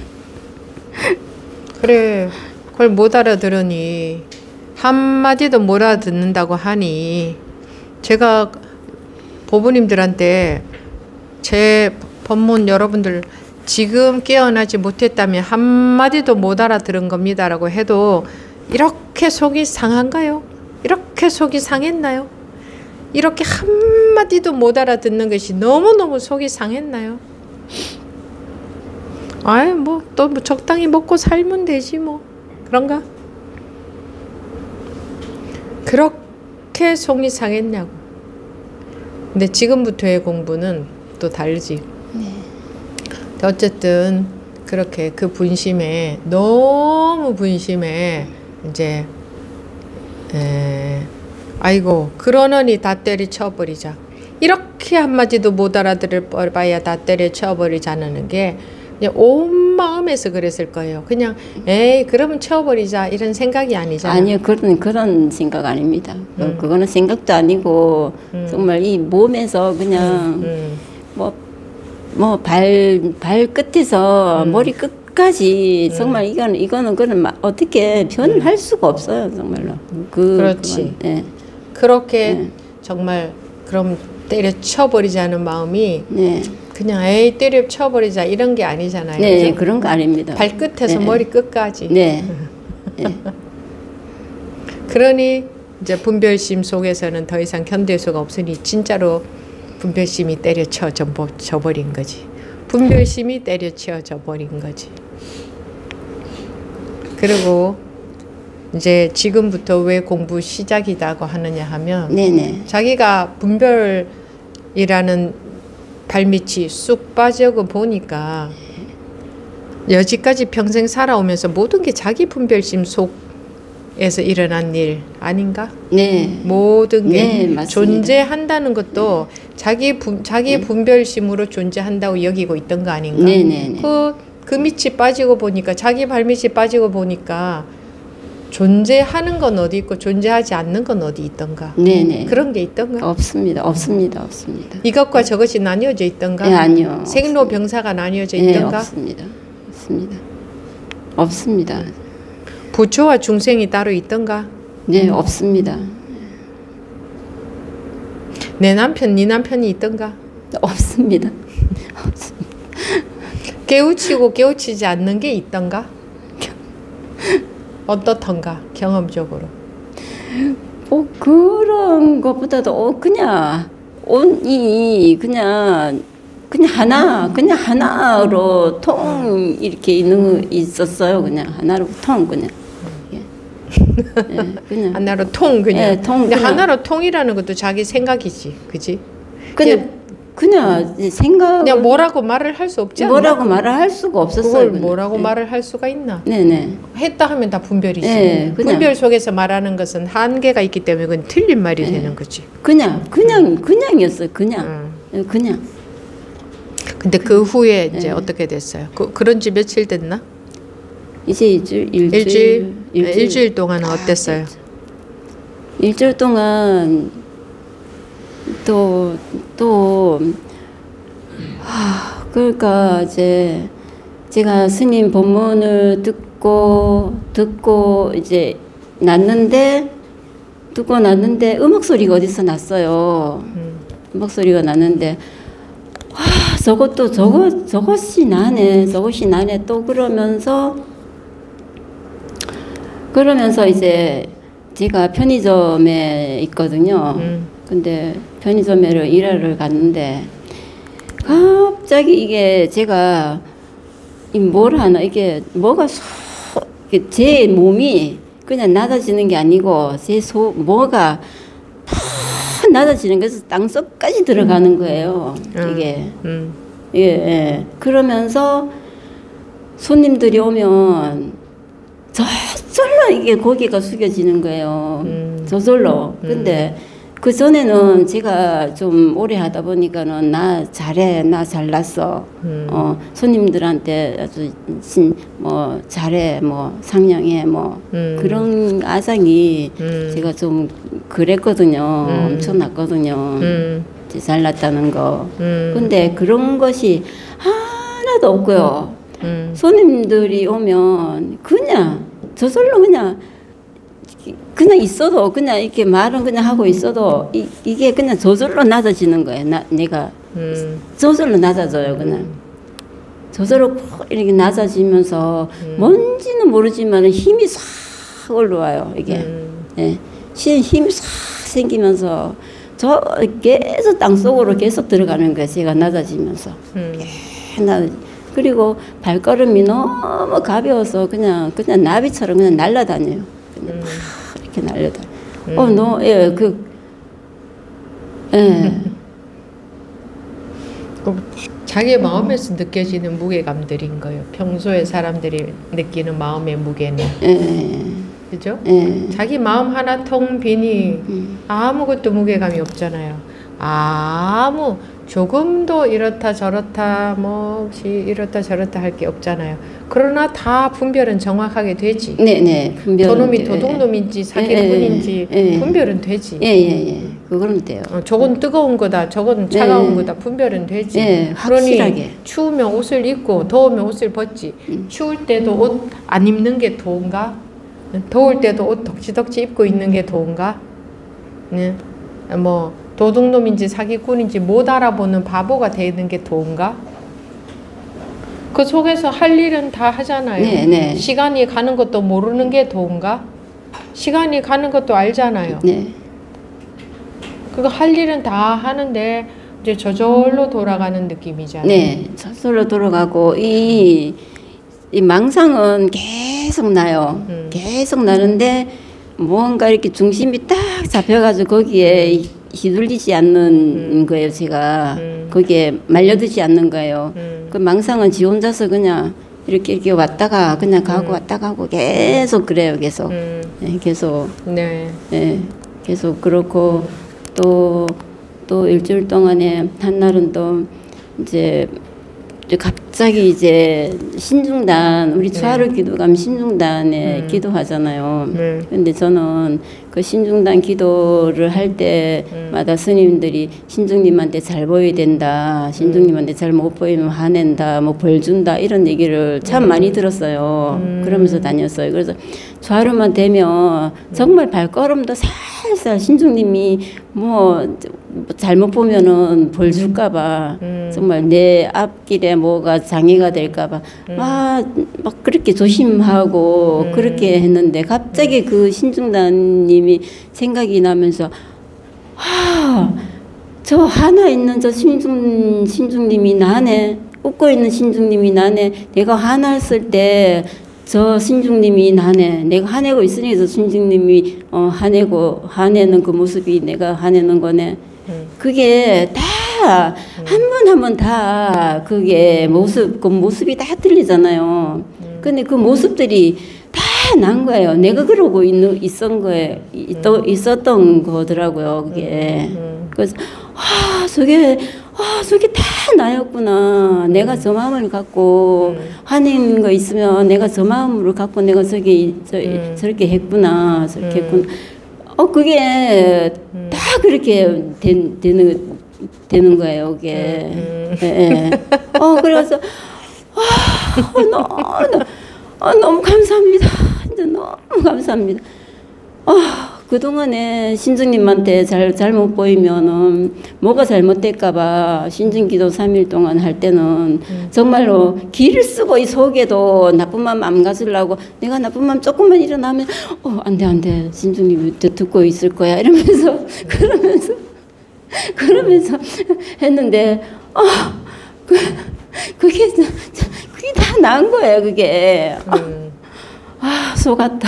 그래, 그걸 못 알아들으니 한마디도 못 알아듣는다고 하니 제가 보부님들한테 제 법문 여러분들 지금 깨어나지 못했다면 한마디도 못 알아들은 겁니다라고 해도 이렇게 속이 상한가요? 이렇게 속이 상했나요? 이렇게 한마디도 못 알아듣는 것이 너무너무 속이 상했나요? 아이 뭐 또 뭐 적당히 먹고 살면 되지 뭐 그런가? 그렇게 속이 상했냐고. 근데 지금부터의 공부는 또 다르지. 네. 어쨌든 그렇게 그 분심에 너무 분심에 이제 에, 아이고 그러느니 다 때려쳐버리자. 이렇게 한마디도 못 알아들을 바야 다 때려쳐버리자는 게 그냥 온 마음에서 그랬을 거예요. 그냥 에이 그러면 쳐버리자 이런 생각이 아니잖아요. 아니요 그런 그런 생각 아닙니다. 음. 그거는 생각도 아니고 음. 정말 이 몸에서 그냥 음. 뭐 뭐 발 발 끝에서 음. 머리 끝까지 음. 정말 이거는 이거는 그는 막 어떻게 표현할 수가 없어요 정말로. 그 그렇지. 그건, 예. 그렇게 네. 정말 그럼 때려쳐버리자는 마음이 네. 그냥 에이 때려쳐버리자 이런 게 아니잖아요. 네, 그죠? 그런 거 아닙니다. 발끝에서 네. 머리 끝까지. 네. 네. 그러니 이제 분별심 속에서는 더 이상 견딜 수가 없으니 진짜로 분별심이 때려쳐져 버린 거지. 분별심이 때려쳐져 버린 거지. 그리고 이제 지금부터 왜 공부 시작이라고 하느냐 하면 네네. 자기가 분별이라는 발밑이 쑥 빠지고 보니까 여지까지 평생 살아오면서 모든 게 자기 분별심 속에서 일어난 일 아닌가? 네. 모든 게 네, 맞습니다. 존재한다는 것도 자기 분, 자기 네. 분별심으로 존재한다고 여기고 있던 거 아닌가? 네네네. 그, 그 밑이 빠지고 보니까 자기 발밑이 빠지고 보니까 존재하는 건 어디 있고 존재하지 않는 건 어디 있던가? 네네. 그런 게 있던가? 없습니다. 없습니다. 없습니다. 이것과 저것이 나뉘어져 있던가? 네, 아니요. 생로병사가 나뉘어져 네, 있던가? 없습니다. 없습니다. 없습니다. 부처와 중생이 따로 있던가? 네, 없습니다. 내 남편, 네 남편이 있던가? 없습니다. 없습니다. 깨우치고 깨우치지 않는 게 있던가? 어떻던가 경험적으로? 뭐 그런 것보다도 어, 그냥 온이 그냥 그냥 하나 그냥 하나로 통 이렇게 있는 있었어요. 그냥 하나로 통 그냥. 예. 예, 그냥 하나로 통 그냥. 예, 통 근데 그냥. 하나로 통이라는 것도 자기 생각이지, 그지? 그냥 그냥 이제 생각 그냥 뭐라고 말을 할 수 없지 않나? 뭐라고 말을 할 수가 없었어요. 그걸 그냥. 뭐라고 예. 말을 할 수가 있나? 네네. 했다 하면 다 분별이지. 네, 그냥. 분별 속에서 말하는 것은 한계가 있기 때문에 그건 틀린 말이 네. 되는 거지. 그냥 그냥 그냥이었어요. 그냥 응. 예, 그냥. 근데 그 후에 이제 네. 어떻게 됐어요? 그, 그런 지 며칠 됐나? 이제 일주일 일주일 일주일? 일주일, 일주일 동안은 어땠어요? 일주일 동안 또, 또, 하, 그러니까 이제 제가 스님 법문을 듣고, 듣고 이제 났는데, 듣고 났는데 음악 소리가 어디서 났어요. 음. 음악 소리가 났는데, 와, 저것도 저것, 저것이 나네, 저것이 나네, 또 그러면서, 그러면서 이제 제가 편의점에 있거든요. 음. 근데 편의점에 일하러 갔는데 갑자기 이게 제가 이 뭘 하나 이게 뭐가 소, 이게 제 몸이 그냥 낮아지는 게 아니고 제 소 뭐가 다 낮아지는 거에서 땅속까지 들어가는 거예요. 음. 이게 음. 예, 예. 그러면서 손님들이 오면 저절로 이게 고개가 숙여지는 거예요. 음. 저절로. 근데 그 전에는 제가 좀 오래 하다 보니까는 나 잘해, 나 잘났어. 음. 어, 손님들한테 아주 진, 뭐 잘해, 뭐 상냥해, 뭐 음. 그런 아상이 음. 제가 좀 그랬거든요. 음. 엄청났거든요. 음. 이제 잘났다는 거. 음. 근데 그런 것이 하나도 없고요. 음. 손님들이 오면 그냥 저절로 그냥 그냥 있어도 그냥 이렇게 말은 그냥 하고 있어도 이, 이게 그냥 저절로 낮아지는 거예요. 나, 내가 음. 저절로 낮아져요. 그냥 저절로 푹 이렇게 낮아지면서 음. 뭔지는 모르지만 힘이 싹 올라와요. 이게 음. 예, 힘- 힘이 싹 생기면서 저 계속 땅 속으로 계속 들어가는 거예요. 제가 낮아지면서. 음. 나 그리고 발걸음이 너무 가벼워서 그냥 그냥 나비처럼 그냥 날아다녀요. 그냥 막 이렇게 날아다. 음. 어, 너, 예, 그, 예, 그 자기 마음에서 느껴지는 무게감들인 거예요. 평소에 사람들이 느끼는 마음의 무게는. 예. 그죠? 예. 자기 마음 하나 텅 비니 음. 아무것도 무게감이 없잖아요. 아무 조금도 이렇다 저렇다 뭐시 이렇다 저렇다 할 게 없잖아요. 그러나 다 분별은 정확하게 되지. 네네. 분별은 저놈이 돼요. 도둑놈인지 사기꾼인지 예, 예. 분별은 되지. 예예예. 예, 예. 그거는 돼요. 어, 저건 뜨거운 거다, 저건 차가운 네. 거다 분별은 되지. 예, 그러니 확실하게. 추우면 옷을 입고 더우면 옷을 벗지. 음. 추울 때도 옷 안 입는 게 더운가? 더울 때도 옷 덕지덕지 입고 있는 게 더운가? 네. 뭐 도둑놈인지 사기꾼인지 못 알아보는 바보가 되는 게 더운가? 그 속에서 할 일은 다 하잖아요. 네, 네. 시간이 가는 것도 모르는 게 더운가? 시간이 가는 것도 알잖아요. 네. 그거 할 일은 다 하는데 이제 저절로 돌아가는 느낌이잖아요. 네. 저절로 돌아가고 이, 이 망상은 계속 나요. 음. 계속 나는데 뭔가 이렇게 중심이 딱 잡혀가지고 거기에 휘둘리지 않는 음. 거예요. 제가 음. 거기에 말려들지 않는 거예요. 음. 그 망상은 지 혼자서 그냥 이렇게 이렇게 왔다가 그냥 가고 음. 왔다 가고 계속 그래요. 계속 음. 네, 계속 네. 예, 계속 그렇고 또, 또 일주일 동안에 한날은 또 이제 갑자기 이제 신중단 우리 추하루 기도감 신중단에 음. 기도하잖아요. 네. 근데 저는 그 신중단 기도를 할 때마다 음. 스님들이 신중님한테 잘 보여야 된다. 신중님한테 잘 못 보이면 화낸다. 뭐 벌 준다. 이런 얘기를 참 음. 많이 들었어요. 음. 그러면서 다녔어요. 그래서 좌루만 되면 정말 발걸음도 살살 신중님이 뭐 잘못 보면은 벌 줄까봐 음. 정말 내 앞길에 뭐가 장애가 될까봐 음. 막, 막 그렇게 조심하고 음. 그렇게 했는데 갑자기 그 신중단님이 생각이 나면서 아, 저 하나 있는 저 신중, 신중님이 나네. 웃고 있는 신중님이 나네. 내가 화났을 때 저 신중님이 나네. 내가 화내고 있으니까 저 신중님이 어, 화내고 화내는 그 모습이 내가 화내는 거네. 음. 그게 다 한 번 한 번 다 그게 모습 그 모습이 다 틀리잖아요. 음. 근데 그 모습들이 다 난 거예요. 내가 그러고 있는 있었던 거에 있, 있었던 거더라고요. 그게. 음. 그래서 아 저게 아 저게 다 나였구나. 내가 저 마음을 갖고 음. 화내는 거 있으면 내가 저 마음을 갖고 내가 저게 저, 음. 저렇게 했구나. 저렇게 음. 했구나. 어 그게 음. 다 그렇게 된, 되는 되는 거예요. 그게. 음. 예, 예. 어 그래서 아 너무 아, 너무 감사합니다. 진짜 너무 감사합니다. 아, 그동안에 신중님한테 잘, 잘못 보이면은 뭐가 잘못될까봐 신중기도 삼 일 동안 할 때는 음. 정말로 길을 쓰고 이 속에도 나쁜 마음 안 가지려고 내가 나쁜 마음 조금만 일어나면 어, 안 돼, 안 돼. 신중님이 듣고 있을 거야. 이러면서, 그러면서, 그러면서 했는데, 아, 그, 그게, 그게 다 나은 거예요, 그게. 음. 아, 속았다.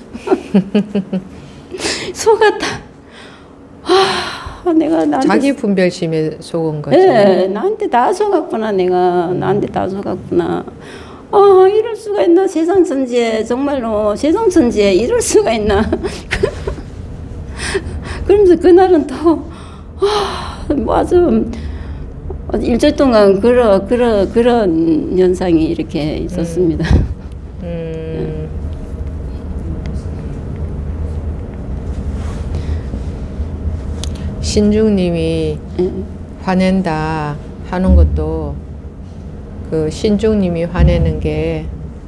속았다. 아, 내가 나한테 자기 분별심에 속은 거지. 네, 나한테 다 속았구나. 내가 나한테 다 속았구나. 아, 이럴 수가 있나? 세상 천지에 정말로 세상 천지에 이럴 수가 있나? 그러면서 그날은 또 아, 뭐 아주 일주일 동안 그런 그런 그런 현상이 이렇게 있었습니다. 음. 신중님이 네. 화낸다 하는 것도 그 신중님이 화내는 게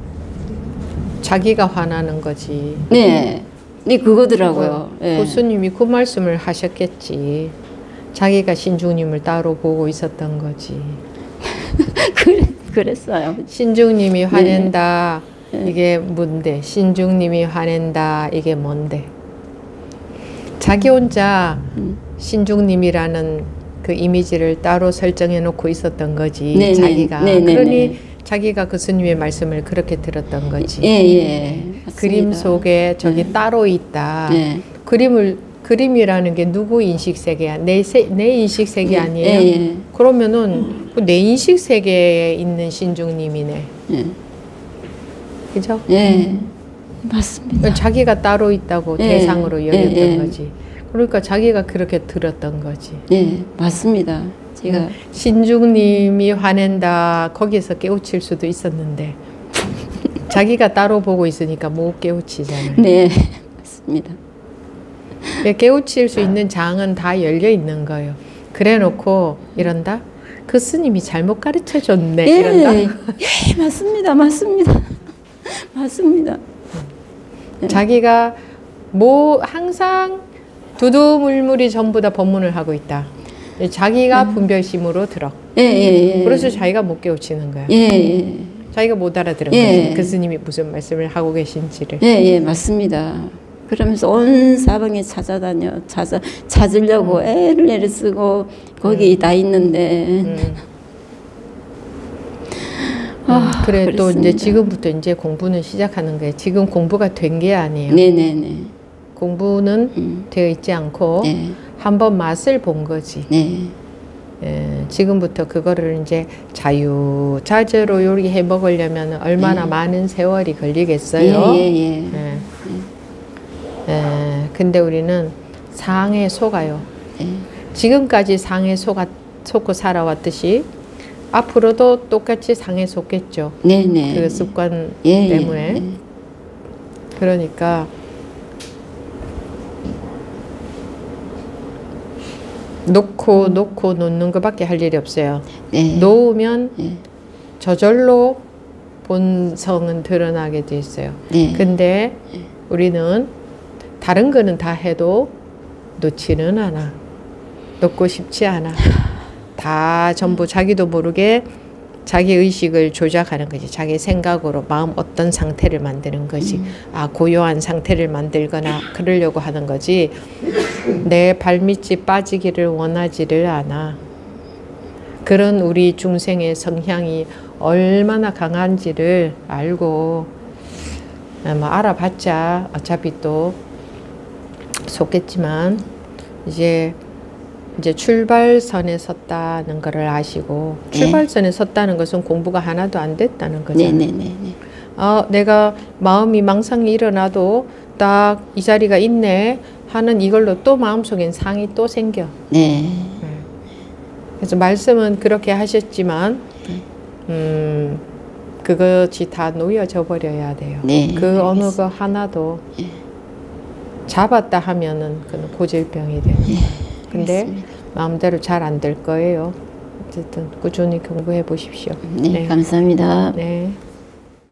자기가 화나는 거지. 네, 네 그거더라고요. 네. 교수님이 그 말씀을 하셨겠지. 자기가 신중님을 따로 보고 있었던 거지. 그래, 그랬어요. 신중님이 화낸다. 네. 이게 뭔데? 신중님이 화낸다. 이게 뭔데? 자기 혼자 음. 신중님이라는 그 이미지를 따로 설정해 놓고 있었던 거지. 네네. 자기가. 네네네. 그러니 자기가 그 스님의 말씀을 그렇게 들었던 거지. 예, 예. 그림 맞습니다. 속에 저기 네. 따로 있다. 네. 그림을 그림이라는 게 누구 인식 세계야? 내, 세, 내 인식 세계 예, 아니에요? 예, 예. 그러면은 그 내 인식 세계에 있는 신중님이네. 예. 그죠? 예. 맞습니다. 자기가 따로 있다고 예, 대상으로 여겼던 예, 예. 거지. 그러니까 자기가 그렇게 들었던 거지. 예, 맞습니다. 제가 신중님이 화낸다 거기서 깨우칠 수도 있었는데 자기가 따로 보고 있으니까 못 깨우치잖아요. 네, 맞습니다. 깨우칠 수 있는 장은 다 열려 있는 거예요. 그래 놓고 이런다? 그 스님이 잘못 가르쳐 줬네. 예, 이런다? 예, 맞습니다. 맞습니다. 맞습니다. 자기가 뭐 항상 두두물물이 전부 다 법문을 하고 있다. 자기가 음. 분별심으로 들어. 예, 예, 예. 그래서 자기가 못 깨우치는 거야. 예, 예. 자기가 못 알아들은 예. 거지. 그 스님이 무슨 말씀을 하고 계신지를. 예, 예, 맞습니다. 그러면서 온 사방에 찾아다녀, 찾아, 찾으려고 음. 애를 애를 쓰고 거기 음. 다 있는데. 음. 아, 그래 또 그렇습니다. 이제 지금부터 이제 공부는 시작하는 거예요. 지금 공부가 된 게 아니에요. 네네네. 공부는 음. 되어 있지 않고 네. 한번 맛을 본 거지. 네. 예, 지금부터 그거를 이제 자유자재로 요리해 먹으려면 얼마나 네. 많은 세월이 걸리겠어요. 예, 예, 예. 예. 예, 근데 우리는 상에 속아요. 예. 지금까지 상에 속아, 속고 살아왔듯이 앞으로도 똑같이 상에 속겠죠. 네네. 그 습관 예, 때문에. 예, 예. 그러니까 놓고 놓고 놓는 것밖에 할 일이 없어요. 네. 놓으면 예. 저절로 본성은 드러나게 돼 있어요. 네. 근데 우리는 다른 거는 다 해도 놓지는 않아. 놓고 싶지 않아. 다 전부 자기도 모르게 자기 의식을 조작하는 거지. 자기 생각으로 마음 어떤 상태를 만드는 거지. 음. 아, 고요한 상태를 만들거나 그러려고 하는 거지. 내 발밑이 빠지기를 원하지를 않아. 그런 우리 중생의 성향이 얼마나 강한지를 알고 뭐 알아봤자 어차피 또 속겠지만 이제 이제 출발선에 섰다는 것을 아시고 네. 출발선에 섰다는 것은 공부가 하나도 안 됐다는 거잖아요. 네네네. 아, 내가 마음이 망상이 일어나도 딱 이 자리가 있네 하는 이걸로 또 마음속엔 상이 또 생겨. 네. 그래서 말씀은 그렇게 하셨지만 음, 그것이 다 놓여져 버려야 돼요. 네, 그 어느 알겠습니다. 거 하나도 예. 잡았다 하면은 그는 고질병이 돼요. 근데 알겠습니다. 마음대로 잘 안 될 거예요. 어쨌든 꾸준히 공부해 보십시오. 네, 네. 감사합니다. 네.